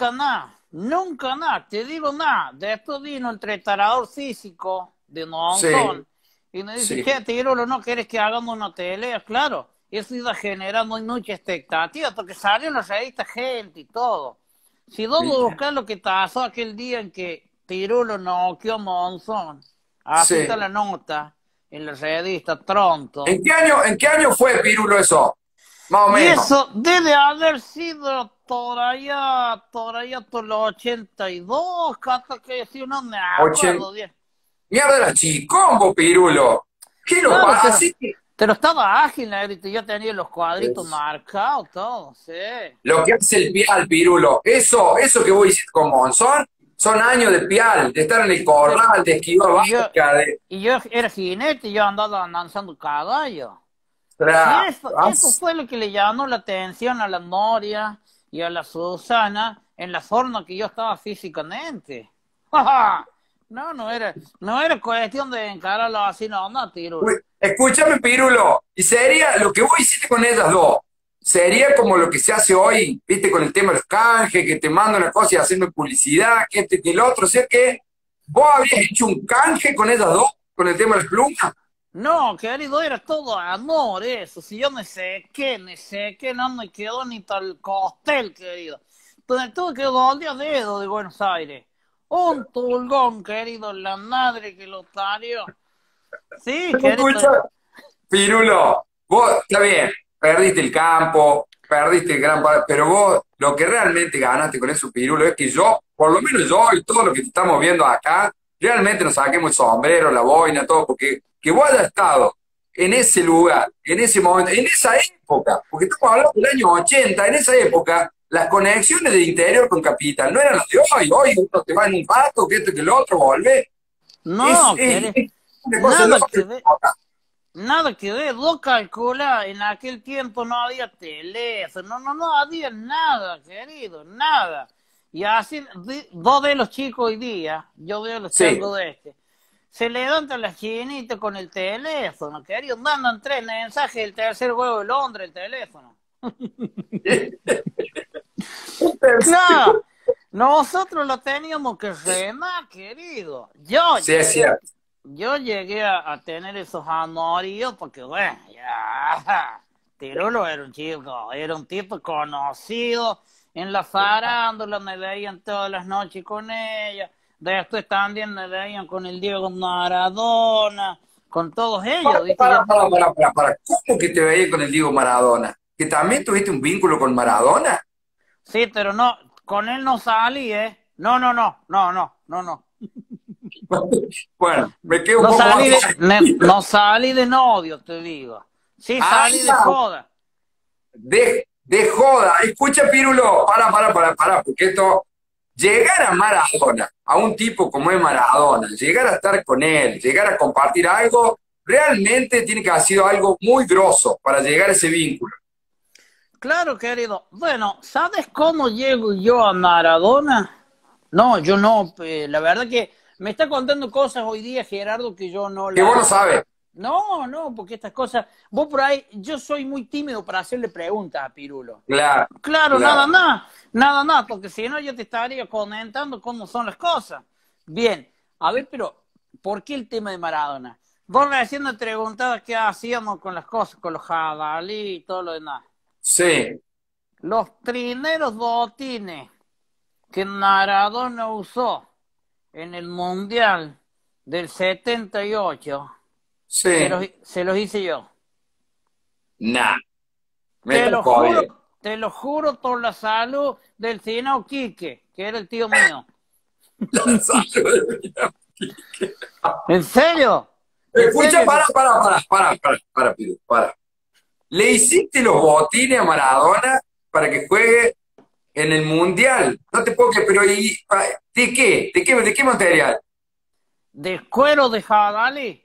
nunca nada, te digo nada. Después vino el preparador físico de Sí, Monzón y me dice, sí. ¿qué, Tirolo, no quieres que hagamos una pelea? Claro, eso iba generando mucha expectativa, porque salió en la revista gente y todo. Si vos Mira. buscás lo que pasó aquel día en que Pirulo noqueó a Monzón. Así Sí. está la nota en la revista Tronto. En qué año fue, Pirulo, eso? Más o Y menos. eso debe haber sido todavía por los 82, hasta que si no me acuerdo bien. Mierda, era chicombo, Pirulo. ¿Qué lo Claro, pasa? Así que pero estaba ágil, negrito. Yo tenía los cuadritos es marcados, todo, sí. lo que hace el pial, Pirulo. Eso que vos hiciste con Monzón, son años de pial, de estar en el Pero, corral, de esquivar y yo, vaca, de... y yo era jinete, yo andaba lanzando caballo. Sí, Tra- eso fue lo que le llamó la atención a la Noria y a la Susana en la forma que yo estaba físicamente. No, no era cuestión de encararlo así, no, Uy, tiro. escúchame, Pirulo, y sería lo que vos hiciste con ellas dos, sería como lo que se hace hoy, viste, con el tema de los canjes, que te mandan una cosa y haciendo publicidad, que este, que el otro, o sea que vos habrías hecho un canje con ellas dos, con el tema de las plumas. No, querido, era todo amor eso. Si yo me sequé, no me quedó ni tal costel, querido. Entonces tuve que 2 días de Buenos Aires. Un tulgón, querido, la madre que lo parió. Sí, Escucha, querido. Pirulo, vos, está bien, perdiste el campo, perdiste el gran parte, pero vos lo que realmente ganaste con eso, Pirulo, es que yo, por lo menos yo y todo lo que estamos viendo acá, realmente nos saquemos el sombrero, la boina, todo, porque que vos hayas estado en ese lugar, en ese momento, en esa época, porque estamos hablando del año 80, en esa época, las conexiones del interior con Capital no eran las de hoy uno te va en un pato, que esto, que lo otro, volvé. No, querido. Es una cosa Nada loca. que ver. Nada que ver, vos calculás, en aquel tiempo no había teléfono, no había nada, querido, nada. Y así, vos ves los chicos hoy día, yo veo los Sí. changos de se levantan las chinitas con el teléfono, querido, mandan 3 mensajes, el tercer huevo de Londres, el teléfono. Claro, nosotros lo teníamos que remar, querido. Sí, es cierto. Yo llegué a tener esos amoríos porque, bueno, ya, Tirulo era un tipo conocido en la farándula, me veían todas las noches con ella, después también me veían con el Diego Maradona, con todos ellos, ¿viste? Para. ¿Cómo que te veía con el Diego Maradona? ¿Que también tuviste un vínculo con Maradona? Sí, pero no, con él no salí, ¿eh? No. Bueno, me quedo un No poco salí más no salí de novio, te digo. Sí, Ah, salí de joda. de joda. Escucha, Pirulo, para, porque esto, llegar a Maradona, a un tipo como es Maradona, llegar a estar con él, llegar a compartir algo, realmente tiene que haber sido algo muy grosso para llegar a ese vínculo. Claro, querido. Bueno, ¿sabes cómo llego yo a Maradona? No, yo no. La verdad que me está contando cosas hoy día, Gerardo, que yo no Que vos no las... sabes. No, porque estas cosas... Vos por ahí, yo soy muy tímido para hacerle preguntas a Pirulo. Claro, Claro, claro. nada, porque si no yo te estaría comentando cómo son las cosas. Bien, a ver, pero ¿por qué el tema de Maradona? Vos recién me preguntabas qué hacíamos con las cosas, con los jabalí y todo lo demás. Sí, Los primeros botines que Maradona usó en el Mundial del 78 sí. se los hice yo. Nah, me Te estás lo jodiendo. juro, te lo juro por la salud del Finao Quique, que era el tío mío. La salud. ¿En serio? ¿En Escucha, serio? Piru, para. ¿Le hiciste los botines a Maradona para que juegue en el Mundial? No te puedo creer, pero ¿de qué? ¿De qué material? ¿De cuero de jabalí?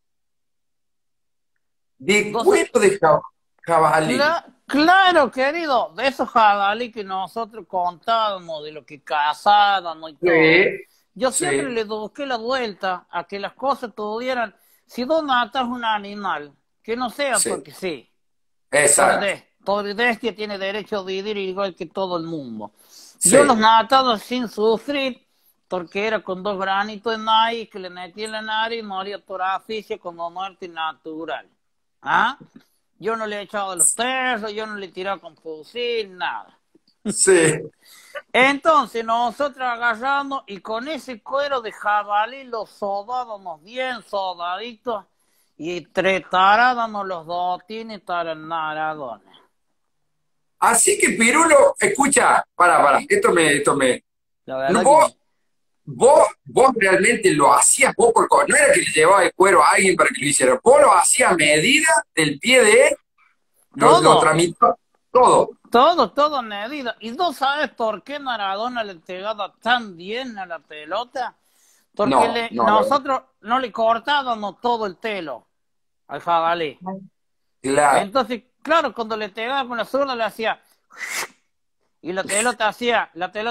De Dos- cuero de jabalí. Claro, querido, de esos jabalí que nosotros contábamos, de lo que cazábamos y todo. Sí, Yo siempre sí, le busqué la vuelta a que las cosas tuvieran, si vos matas un animal, que no sea sí. porque sí, Exacto. por que tiene derecho a vivir igual que todo el mundo. Yo los Sí, mataba sin sufrir, porque era con 2 granitos de maíz que le metí en la nariz y moría por asfixia como muerte natural. ¿Ah? Yo no le he echado los perros, yo no le he tirado con fusil, nada. sí. Entonces nosotros agarramos y con ese cuero de jabalí lo sodábamos bien sodaditos y tretarábamos los botines para Maradona. Así que Pirulo, escucha, para, esto me. La verdad Vos, que vos realmente lo hacías vos no era que le llevaba el cuero a alguien para que lo hiciera, vos lo hacías a medida del pie de él, lo todo, tramitó todo. todo medida. ¿Y no sabes por qué Maradona le pegaba tan bien a la pelota? Porque No, no, nosotros no le cortábamos todo el pelo al jabalí. claro. Entonces, claro, cuando le pegaba con la zurda le hacía y la pelota hacía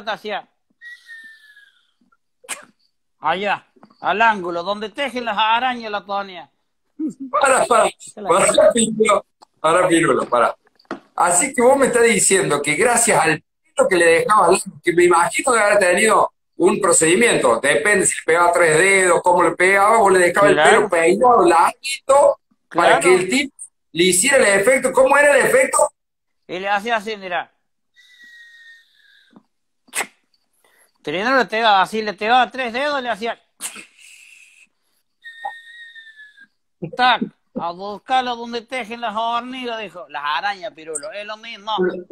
allá, al ángulo, donde tejen las arañas la ponía. Para, Pirulo, para. Así que vos me estás diciendo que gracias al pelo que le dejabas, que me imagino de haber tenido un procedimiento, depende si le pegaba 3 dedos, cómo le pegaba, vos le dejabas el pelo Claro, peinado, larguito, para que el claro. tipo le hiciera el efecto. ¿Cómo era el efecto? Y le hacía así, mira. Primero le pegaba así, le pegaba 3 dedos, le hacía tac, a buscarlo donde tejen las hormigas, dijo, las arañas, Pirulo, es lo mismo.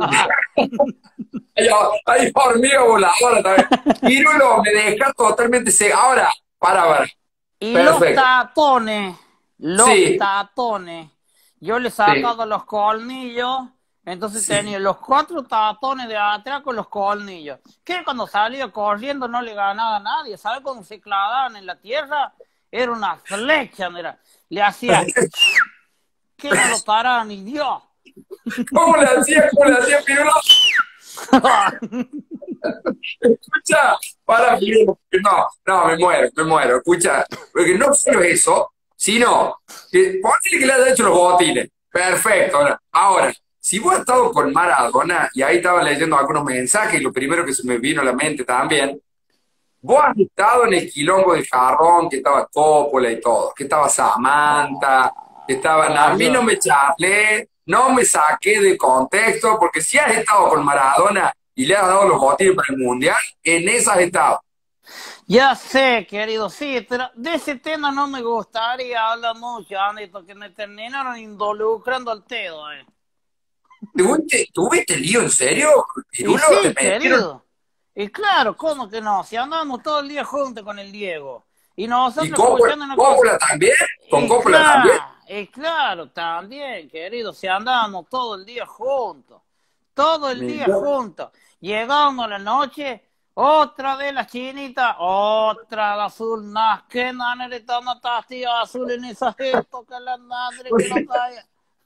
Hay hormiga voladora también. Pirulo, me dejas totalmente seco. Ahora, para. Y Perfecto. los Sí, tatones, yo le sí. sacaba los colmillos, entonces Sí. tenía los 4 tatones de atrás con los colmillos. Que cuando salía corriendo no le ganaba a nadie, ¿sabes? Cuando se clavaban en la tierra, era una flecha, mira. Le hacía que no lo paraban ni Dios. ¿Cómo le hacía? ¿Cómo le hacía, Pirulo? Escucha, para, Pirulo. No, me muero. Escucha, porque no solo eso, sino que ponele que le haya hecho los botines. Perfecto. Ahora, si vos has estado con Maradona, y ahí estaba leyendo algunos mensajes, y lo primero que se me vino a la mente también, vos has estado en el quilombo de Jarrón, que estaba Coppola y todo, que estaba Samantha, que estaban. A mí no Claro. me charlé, no me saqué de contexto, porque si has estado con Maradona y le has dado los botines para el Mundial, en esas has estado. Ya sé, querido, sí, pero de ese tema no me gustaría hablar mucho, Andy, porque me terminaron involucrando al dedo, eh. ¿Tuviste lío en serio? Y ¿Pirulo? ¿Te sí, metieron? querido. Y claro, ¿cómo que no? Si andamos todo el día juntos con el Diego. Y ¿Y nosotros Coppola, escuchando una cosa. Coppola también? ¿Con Coppola también? Y claro, también, querido, si andábamos todo el día juntos. Todo el día Mira. juntos. Llegamos a la noche, otra vez la chinita, otra la azul, más que nada le toma pastilla azul en esa gesto que la madre que lo caiga.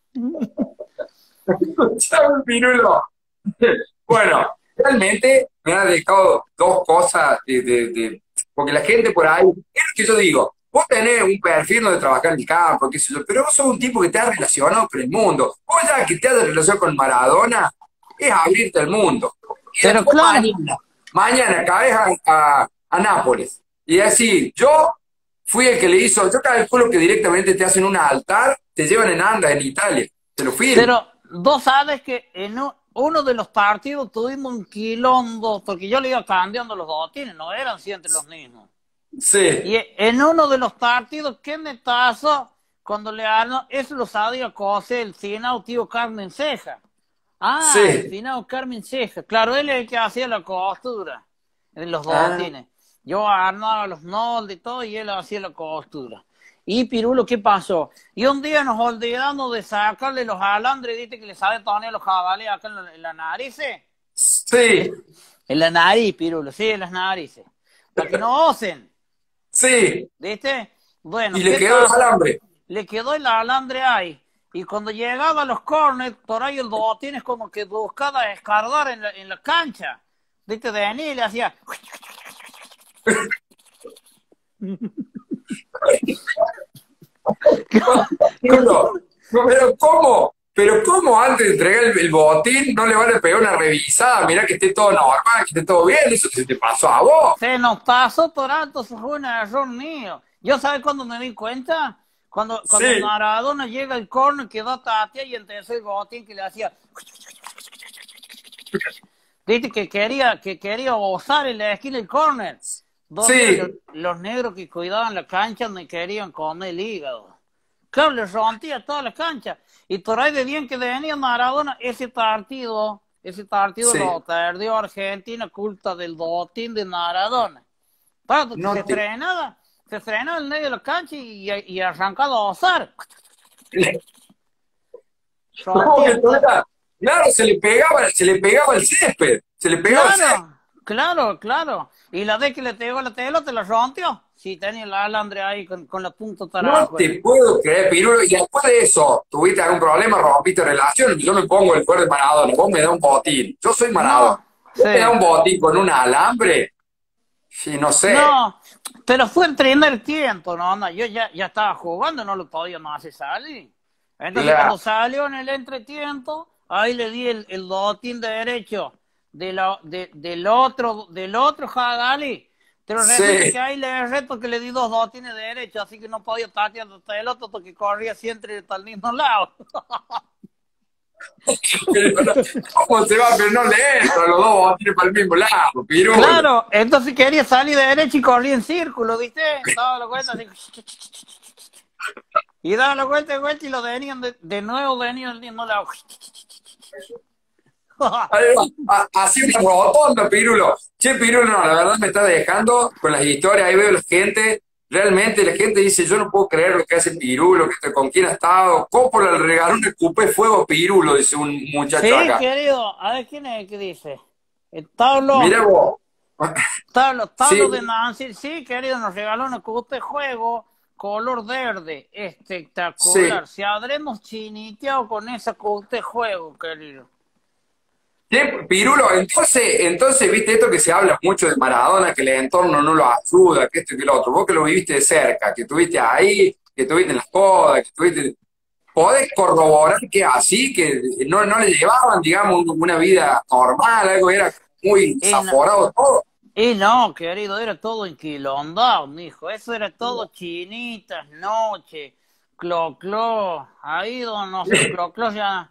Chao, Pirulo. Bueno, realmente me ha dejado dos cosas porque la gente por ahí, es lo que yo digo, vos tenés un perfil de trabajar en el campo, qué sé yo, pero vos sos un tipo que te has relacionado con el mundo. Vos ya que te has relacionado con Maradona, es abrirte al mundo. Y Pero después claro, mañana caes a Nápoles y decir, yo fui el que le hizo, yo calculo que directamente te hacen un altar, te llevan en andas en Italia, te lo firmo. pero vos sabes que en uno de los partidos tuvimos un quilombo, porque yo le iba cambiando los botines, no eran siempre los mismos. Sí, Y en uno de los partidos, ¿qué me pasó? Cuando le habló, eso lo sabía coser el finado tío Carmen Ceja. Ah, el sí. finado Carmen Ceja. Claro, él es el que hacía la costura en los Ah, botines. Yo armaba los moldes y todo, y él hacía la costura. Y Pirulo, ¿qué pasó? Y un día nos olvidamos de sacarle los alandres, ¿viste que le sabe poner los jabalíes acá en la nariz? sí, En la nariz, Pirulo, sí, en las narices. Para que no osen. sí. ¿Viste? Bueno, Y le ¿qué quedó el pasó? alambre. Le quedó el alambre ahí. Y cuando llegaba a los corners, por ahí el botín es como que buscaba escardar en la cancha. ¿Viste? De venir y le hacía. Uno, pero ¿cómo? Pero ¿cómo antes de entregar el botín no le van a pegar una revisada? Mirá que esté todo normal, que esté todo bien. Eso se te pasó a vos. Se nos pasó por alto, eso fue un error mío. ¿Yo sabes cuándo me di cuenta? Cuando Sí. Maradona llega al corner, quedó Tatia y empezó el botín que le hacía. Viste que quería osar en la esquina del córner. Donde Sí, los negros que cuidaban la cancha me querían comer el hígado. Claro, les rompía toda la cancha. Y por ahí de bien que venía Maradona, ese partido sí. lo perdió Argentina, culpa del botín de Maradona. Claro, porque No te... se frenaba en medio de la cancha y arrancaba a osar. Como que Rompía todo. tuviera... Claro, se le pegaba el césped. Se le pegaba el césped. Claro, claro, claro. Y la vez que le pegó la tela, te la rompió. Sí, tenía el alambre ahí con la punta para No afuera. te puedo creer, Pirulo. Y después de eso, ¿tuviste algún problema? ¿Rompiste relación? Yo me pongo el cuerpo de Maradona. Vos me das un botín. Yo soy Maradona. No, Vos me das sí. un botín con un alambre. Sí, no sé. No, pero fue el primer tiempo, no, no. Yo ya estaba jugando, no lo podía más hacer salir. Entonces, Claro. cuando salió en el entretiempo, ahí le di el botín de derecho del otro Jagali. Pero resulta Sí. que ahí le erré porque le di dos botines de derecho, así que no podía tatear hasta el otro porque corría siempre para el mismo lado. Pero ¿cómo se va? Pero no le entra los dos botines para el mismo lado, Pirulo. Claro, entonces quería salir de derecho y corría en círculo, ¿viste? Daba la vuelta así. Y daba la vuelta y vuelta y lo venían de nuevo, venían al mismo lado. Así una rotonda, Pirulo. Che, Pirulo, no, la verdad me está dejando con las historias. Ahí veo la gente. Realmente la gente dice, yo no puedo creer lo que hace Pirulo, con quién ha estado. Coppola le regaló un escupé fuego a Pirulo, dice un muchacho Sí, acá. querido, a ver quién es el que dice. El Tablo, Mira vos. Tablo de Sí, Nancy, sí, querido, nos regaló una cuota de juego color verde, sí. espectacular. Si habremos chiniteado con esa cuota de juego, querido. Sí, Pirulo, entonces, viste esto que se habla mucho de Maradona, que el entorno no lo ayuda, que esto y que lo otro. Vos que lo viviste de cerca, que estuviste ahí, que estuviste en las codas, que estuviste... ¿Podés corroborar que así, que no le llevaban, digamos, una vida normal, algo era muy Y no, desaforado todo? y no, querido, era todo enquilombado, mijo. Eso era todo chinitas, noche, clo, ahí donde nuestro clo ya.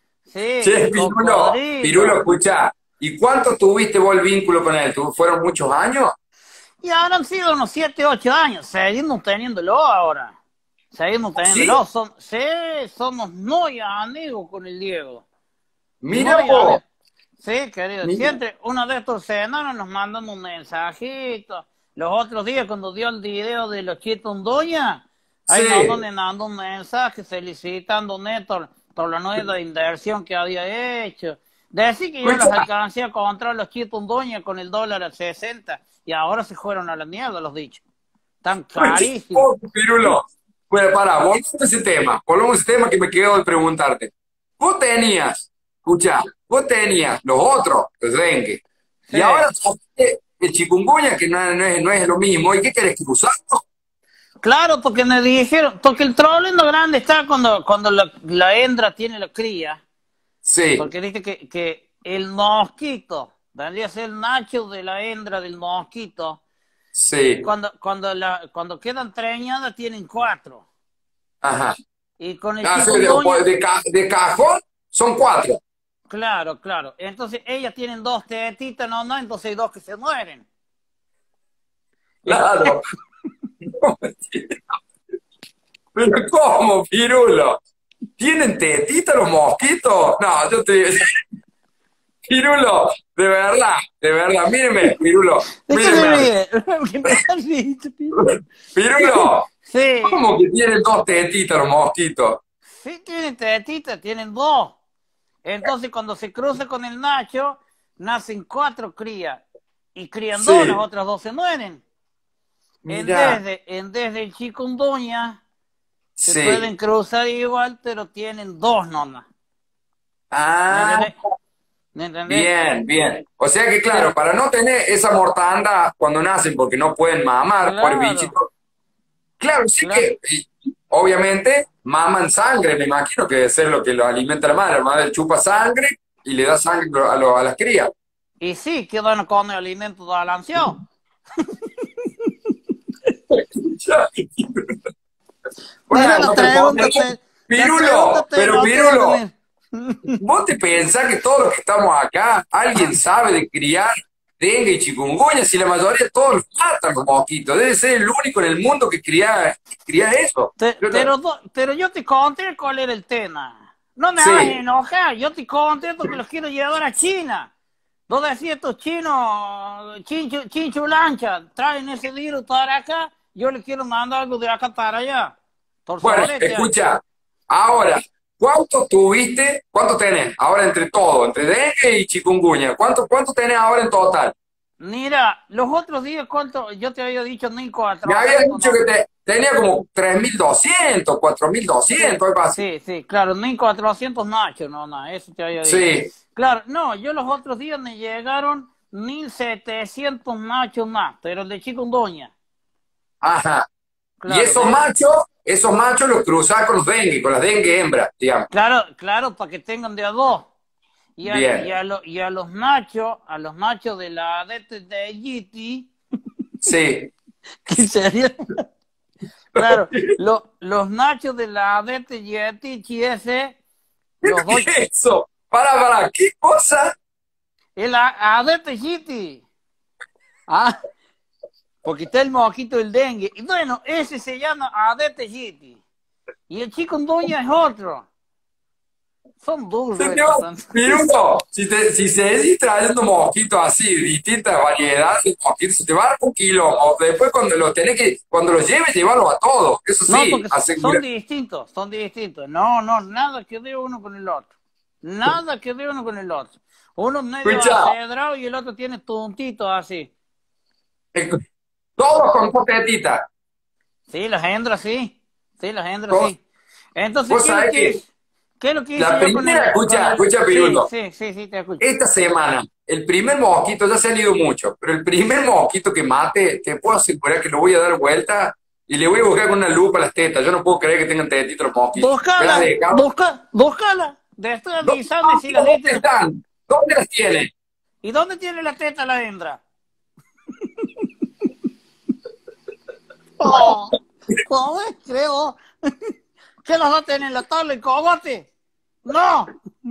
Sí, Che, Pirulo, cocodrilo. escuchá, ¿y cuánto tuviste vos el vínculo con él? ¿Fueron muchos años? Y habrán sido unos 7, 8 años. Seguimos teniéndolo ahora. Seguimos ¿Sí? teniéndolo. Sí, somos muy amigos con el Diego. Mira Muy vos, amigos. Sí, querido. mira. Siempre, una de estas semanas nos mandamos un mensajito. Los otros días, cuando dio el video de los chitunduñas, ahí nos Sí, mandando un mensaje felicitando a Néstor por la nueva inversión que había hecho. Decir que yo los escuchá. alcancé a comprar los chitunduñas con el dólar a 60 y ahora se fueron a la mierda los dichos. Tan carísimos. Oh, Pirulo. Bueno, pará, volvamos a ese tema que me quedo de preguntarte. Vos tenías, escuchá, vos tenías los otros, el dengue, Sí. y ahora sacaste el chikungunya, que no es lo mismo, ¿y qué querés que usarlo? Claro, porque me dijeron, porque el problema grande está cuando la hembra tiene la cría. Sí, Porque dice que el mosquito, vendría a ser el macho de la hembra del mosquito, sí, cuando quedan preñadas tienen 4. ajá. Y con el Ah, sí, chikungunya, de cajón son 4. claro. Entonces ellas tienen 2 tetitas, no, entonces hay 2 que se mueren. Claro. Pero ¿cómo, Pirulo? ¿Tienen tetita los mosquitos? No, yo te... Pirulo, de verdad, míreme, Pirulo, ¿De qué se míreme a mí. ríe? ¿Qué me has visto, Piru? Pirulo, Sí, ¿cómo que tienen dos tetitas los mosquitos? sí tienen tetitas, tienen 2. Entonces cuando se cruza con el Nacho, nacen 4 crías. Y crían 2, las Sí, otras 2 se mueren. mira, En vez del chikungunya, se sí. pueden cruzar igual, pero tienen 2 nomás. ¿Me Ah, entendés? ¿Me entendés? bien, bien. O sea que, Sí, claro, para no tener esa mortandad cuando nacen porque no pueden mamar por el claro, bichito, claro, sí claro. que, obviamente, maman sangre, me imagino que debe ser lo que lo alimenta la madre chupa sangre y le da sangre a las crías. Y sí, que van a comer alimentos balanceados. Bueno, Mira la no te pregunta, pones, la pregunta Pirulo, te pero bloquea de Pirulo, mí. ¿Vos te pensás que todos los que estamos acá, alguien sabe de criar dengue y chikungunya? Si la mayoría de todos los matan los mosquitos. Debe ser el único en el mundo que cría eso. Pero yo te conté cuál era el tema. No me hagas Sí, enojar, yo te conté porque los quiero llevar a China. Vos decís estos chinos, chinchu lancha, traen ese virus para acá, yo le quiero mandar algo de acá para allá. Por bueno, sorete. escucha, ahora, ¿cuánto tenés ahora entre todo, entre dengue y chikungunya? ¿Cuánto tenés ahora en total? Mira, los otros días, ¿cuánto? Yo te había dicho Me habías 1.400, dicho ¿no? que tenía como 3.200, Sí, 4.200, algo así. sí, sí, claro, 1.400 nachos, no, eso te había dicho. Sí, Claro, no, yo los otros días me llegaron 1.700 nachos más, pero de chikungunya. ajá. Y Claro, esos machos los cruzás con los dengue, con las dengue hembras, digamos. claro, para que tengan de a dos. Bien, Y a los machos de la de Yiti, sí. que sería, claro, los nachos de la de Yeti, ese, los ¿Qué doy, es eso? ¿Qué cosa? el adete Yiti. Ah, porque está el mosquito del dengue. Y bueno, ese se llama adete Yiti. Y el chikungunya es otro. Son duros estos. Señor, Pirulo, si seguís trayendo mosquitos así, distintas variedades de mosquitos, se te va a dar un kilo. O después cuando los lleves, llévalos a todos. Eso No, sí, porque asegura. son distintos. No, nada que ver uno con el otro. Nada que ver uno con el otro. Uno es medio Escucha, acedrado y el otro tiene tuntitos así. escu- todos con coquetitas. Sí, las hembras sí. Sí, las hembras Vos, sí. Entonces, vos sabés que ¿qué es lo que hice la yo primera, escucha, sí, Pirulo, sí, sí, sí, te escucho. esta semana, el primer mosquito, ya se han ido mucho, pero el primer mosquito que mate, te puedo asegurar que lo voy a dar vuelta y le voy a buscar con una lupa las tetas. Yo no puedo creer que tengan tetitos los mosquitos. ¿Me las has dejado? Búscala. Te estoy avisando si las ¿Dónde viste. están? ¿Dónde las tiene? ¿Y dónde tiene la teta la hembra? Oh, ¿cómo es? Creo. ¿Qué los va a tener en la tabla el cogote? ¡No!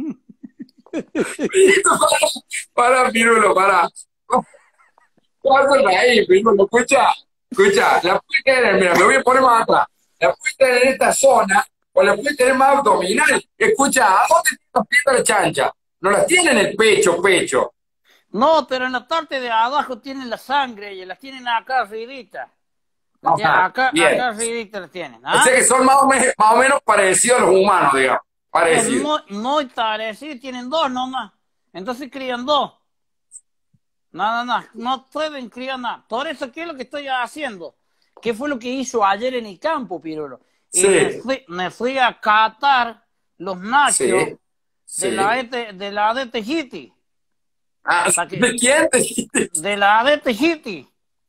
Para, Pirulo, para. ¿Cuánto ahí, Pirulo? Escucha, la puedes tener, mira, me voy a poner más atrás. La puedes tener en esta zona o la puedes tener más abdominal. Escucha, ¿a dónde tiene las piernas la chancha? No las tiene en el pecho. No, pero en la parte de abajo tienen la sangre y las tienen acá arribita. Ajá, Acá bien. arribita las tienen, O sea ¿ah? que son más o menos parecidos a los humanos, digamos. Es Parecidos. muy parecido, tienen dos nomás. Entonces crían dos. Nada, no pueden criar nada. Por eso, ¿qué es lo que estoy haciendo? ¿Qué fue lo que hizo ayer en el campo, Pirulo? Y Sí, me fui a catar los nachos sí, de sí. la de Tejiti. Ah, Para que, ¿de quién te dijiste? de la de Tejiti.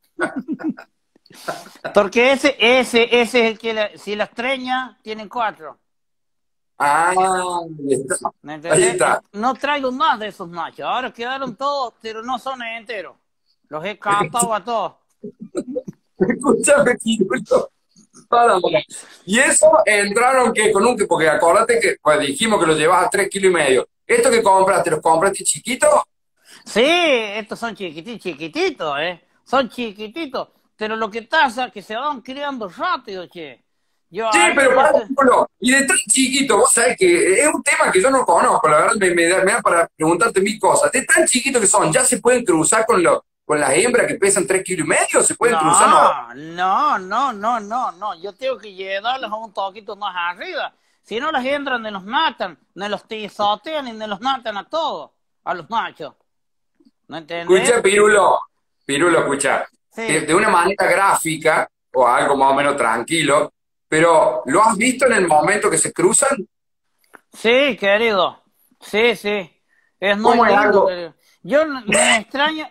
Porque ese es el que, si las treña, tienen cuatro. Ah, ahí está. ¿Me Ahí entendés? está. No traigo más de esos nachos. Ahora quedaron todos, pero no son enteros. Los he catado a todos. Escúchame, Pirulo. Para. Y eso entraron que con porque acordate que pues, dijimos que lo llevas a 3,5 kilos. ¿Esto que compraste, los compraste chiquitos? Sí, estos son chiquititos, ¿eh? Son chiquititos. Pero lo que pasa es que se van criando rápido, che. Yo Sí, ayer pero le para estoy... y de tan chiquito, vos sabés que es un tema que yo no conozco, la verdad me da para preguntarte mil cosas. De tan chiquito que son, ¿ya se pueden cruzar con las hembras que pesan 3,5 kilos? ¿Se pueden cruzar? No. No. Yo tengo que llevarlos a un toquito más arriba. Si no, las hembras me los matan, me los tizotean y me los matan a todos, a los machos. ¿No entendés? Escucha, Pirulo, escucha. De, Sí. de una manera gráfica o algo más o menos tranquilo, pero ¿lo has visto en el momento que se cruzan? Sí, querido. Sí, sí. Es muy ¿Cómo es lindo, algo? querido. Yo me extraño,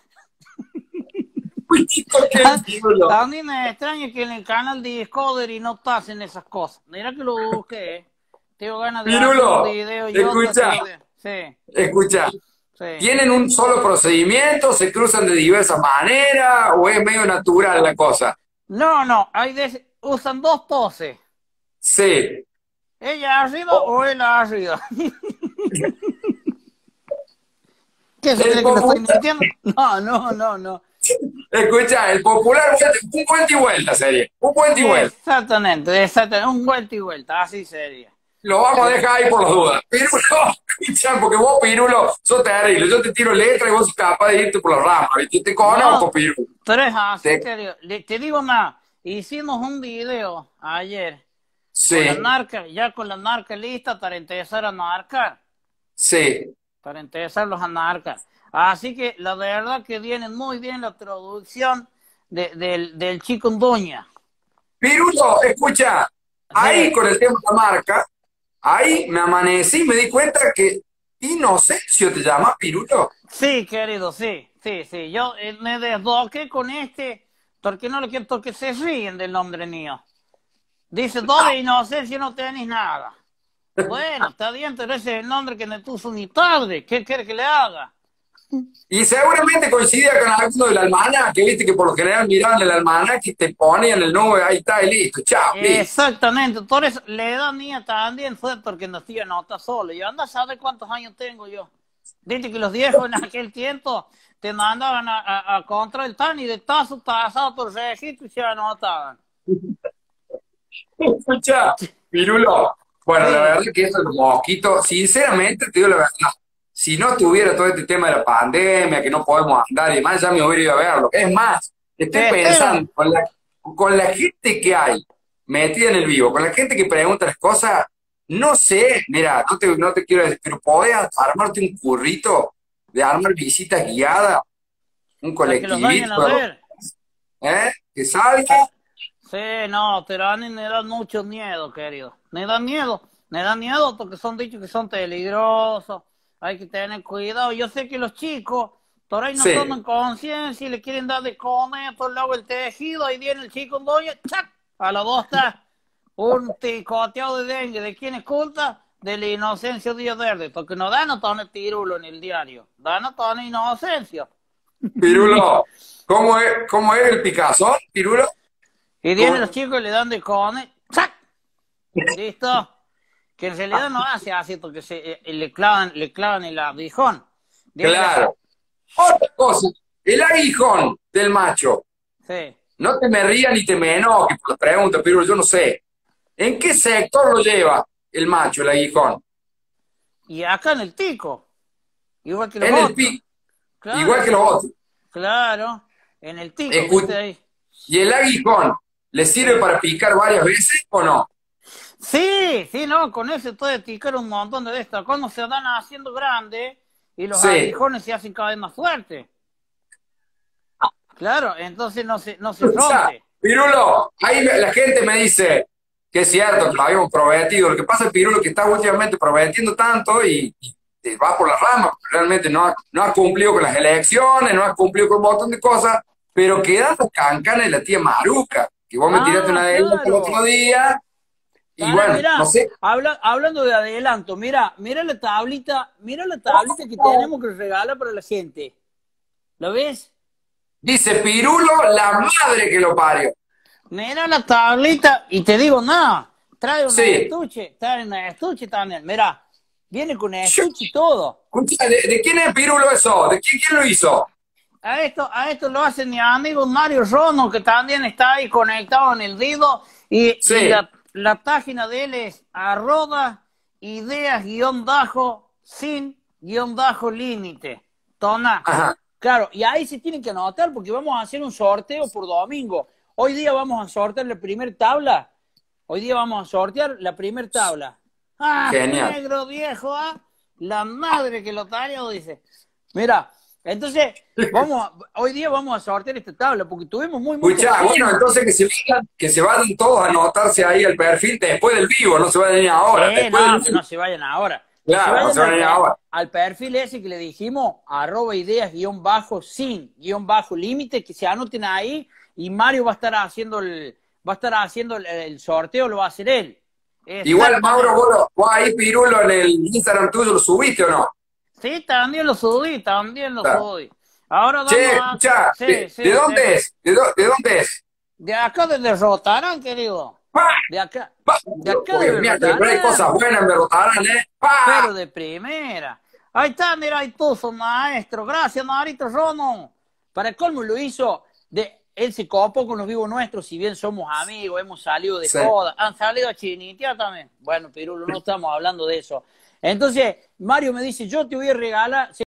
Muy chico que es, Pirulo. a mí me extraña que en el canal de Discovery no pasen esas cosas. Mira que lo busqué, ¿eh? Tengo ganas de hacer un Pirulo, video yo de escucha, hacer Sí, escucha. sí. ¿Tienen un solo procedimiento? ¿Se cruzan de diversas maneras? ¿O es medio natural la cosa? No, usan dos poses. Sí. ¿Ella ha sido o él ha sido? ¿Qué se El cree que lo estoy popular, mintiendo? No, no, no, no. escucha, el popular, un vuelta y vuelta sería, un vuelta y vuelta. Exactamente, exactamente. Un vuelta y vuelta, así sería. Lo vamos a dejar ahí por las dudas. Pirulo, escucha, porque vos, Pirulo, sos terrible. Yo te tiro letra y vos sos capaz de irte por las ramas. ¿Viste? Te conozco, No, Pirulo. tú eres así, Te- querido. Te digo más. Hicimos un video ayer con la Sí, narca, ya con la narca lista para empezar a narcar. sí. Para empezarlos a narcar. Así que la verdad que viene muy bien la traducción del chikungunya. Pirulo, escucha, ahí Sí, con el tema de la marca, ahí me amanecí y me di cuenta que Inocencio te llama Pirulo. sí, querido, sí, sí, sí. Yo me desbloqueé con porque no le quiero que se ríen del nombre mío. Dice, doble inocencia, no tenés nada. Bueno, está bien, pero ese es el nombre que me puso mi padre. ¿Qué quiere que le haga? Y seguramente coincidía con alguno del almanaque, que viste que por lo general miraban el almanaque y te ponían el número, ahí está y listo, chao, listo. Exactamente, por eso la edad mía también fue porque nací en nota solo. Yo anda a saber cuántos años tengo yo. Dice que los viejos en aquel tiempo te mandaban a contra el tan y de tazo tasado por registro y se anotaban. Escucha, Pirulo. Bueno, la Sí, verdad que eso de los mosquitos, sinceramente te digo la verdad, si no tuviera todo este tema de la pandemia, que no podemos andar y demás, ya me hubiera ido a verlo. Es más, estoy te espero. pensando, con la gente que hay metida en el vivo, con la gente que pregunta las cosas, no sé, mira, no te quiero decir, pero podés armarte un currito de armar visitas guiadas, un Para que los vayan a colectivito, ver. ¿eh? Que salga. Sí, no, pero a mí me da mucho miedo, querido. Me da miedo porque son dichos que son peligrosos, hay que tener cuidado. Yo sé que los chicos por ahí no Sí. toman conciencia y le quieren dar de comer por el lado del tejido, ahí viene el chico en doña, ¡chac! A la bosta, un ticoteado de dengue. ¿De quién es culpa? De la inocencia Díaz Verde, porque no dan a tener tirulo en el diario, dan a tener inocencia. Pirulo, cómo es el Picasso? Pirulo, Y vienen los ¿cómo? chicos y le dan de comer, ¡chac! ¿Listo? Que en realidad no hace así porque le clavan el aguijón. Viene la... Claro. Otra cosa, el aguijón del macho. Sí. No te me rías ni te me enojes por la pregunta, Pirulo, yo no sé. ¿En qué sector lo lleva el macho, el aguijón? Y acá en el tico, igual que los En el otros. pico, igual Claro, que los otros. claro, en el tico, ¿viste Escu- ahí? ¿Y el aguijón le sirve Sí. para picar varias veces o no? Sí, sí, no, con eso puede picar un montón de esto. Cuando se van haciendo grandes y los Sí. aguijones se hacen cada vez más fuertes. Claro, entonces no se O sea, rompe. Pirulo, ahí la gente me dice que es cierto, que lo habíamos prometido. Lo que pasa es, Pirulo, que estás últimamente prometiendo tanto y te vas por las ramas, porque realmente no has cumplido con las elecciones, no has cumplido con un montón de cosas, pero quedaste cancana de la tía Maruca, que vos me tiraste Ah, una de ellas el otro claro. día, y Para, bueno, no mira, sé, hablando de adelanto, mira la tablita que tenemos que regalar para la gente. ¿Lo ves? dice Pirulo, la madre que lo parió. Mira la tablita y te digo, nada, Sí, trae un estuche también. Mira, viene con yo, estuche y todo. escucha, ¿de quién es Pirulo eso? ¿De quién lo hizo? A esto lo hace mi amigo Mario Rono, que también está ahí conectado en el Dido, y Sí, la página de él es @ideas-sin-límite. Tona. ajá. Claro, y ahí se tienen que anotar porque vamos a hacer un sorteo por domingo. Hoy día vamos a sortear la primera tabla. Hoy día vamos a sortear la primera tabla. Ah, Genial. negro viejo, ah. La madre que lo parió, dice. Mira, entonces, hoy día vamos a sortear esta tabla porque tuvimos muy poca Escuchá, bueno, gente. entonces que se vayan todos a anotarse ahí al perfil después del vivo, no se vayan ni ahora, después del No, que vivo. no se vayan ahora. Que se Claro, no vayan se vayan ni ahora. al perfil ese que le dijimos, @ideas-sin-límite, que se anoten ahí y Mario va a estar haciendo el sorteo, lo va a hacer él. Igual, Mauro, Exactamente. vos ahí, Pirulo, en el Instagram tuyo, ¿lo subiste o no? Sí, también lo subí, también lo Claro. subí. Ahora Che, vamos a... escuchá, Sí, de sí, sí. dónde es? ¿De dónde es? De acá desde Rotarán, querido. ¡Pa! De acá, ¡Pa! de acá Oye, debe mira, rotar pero hay cosas algo. buenas, me rotarán, ¿eh? ¡Pa! Pero de primera. Ahí está, mira, ahí puso maestro. Gracias, Marito Romo. Para el colmo lo hizo. Él se copó con los vivos nuestros, si bien somos amigos, hemos salido de Sí. joda. Han salido a Chinitia también. Bueno, Pirulo, no estamos hablando de eso. Entonces, Mario me dice, yo te voy a regalar.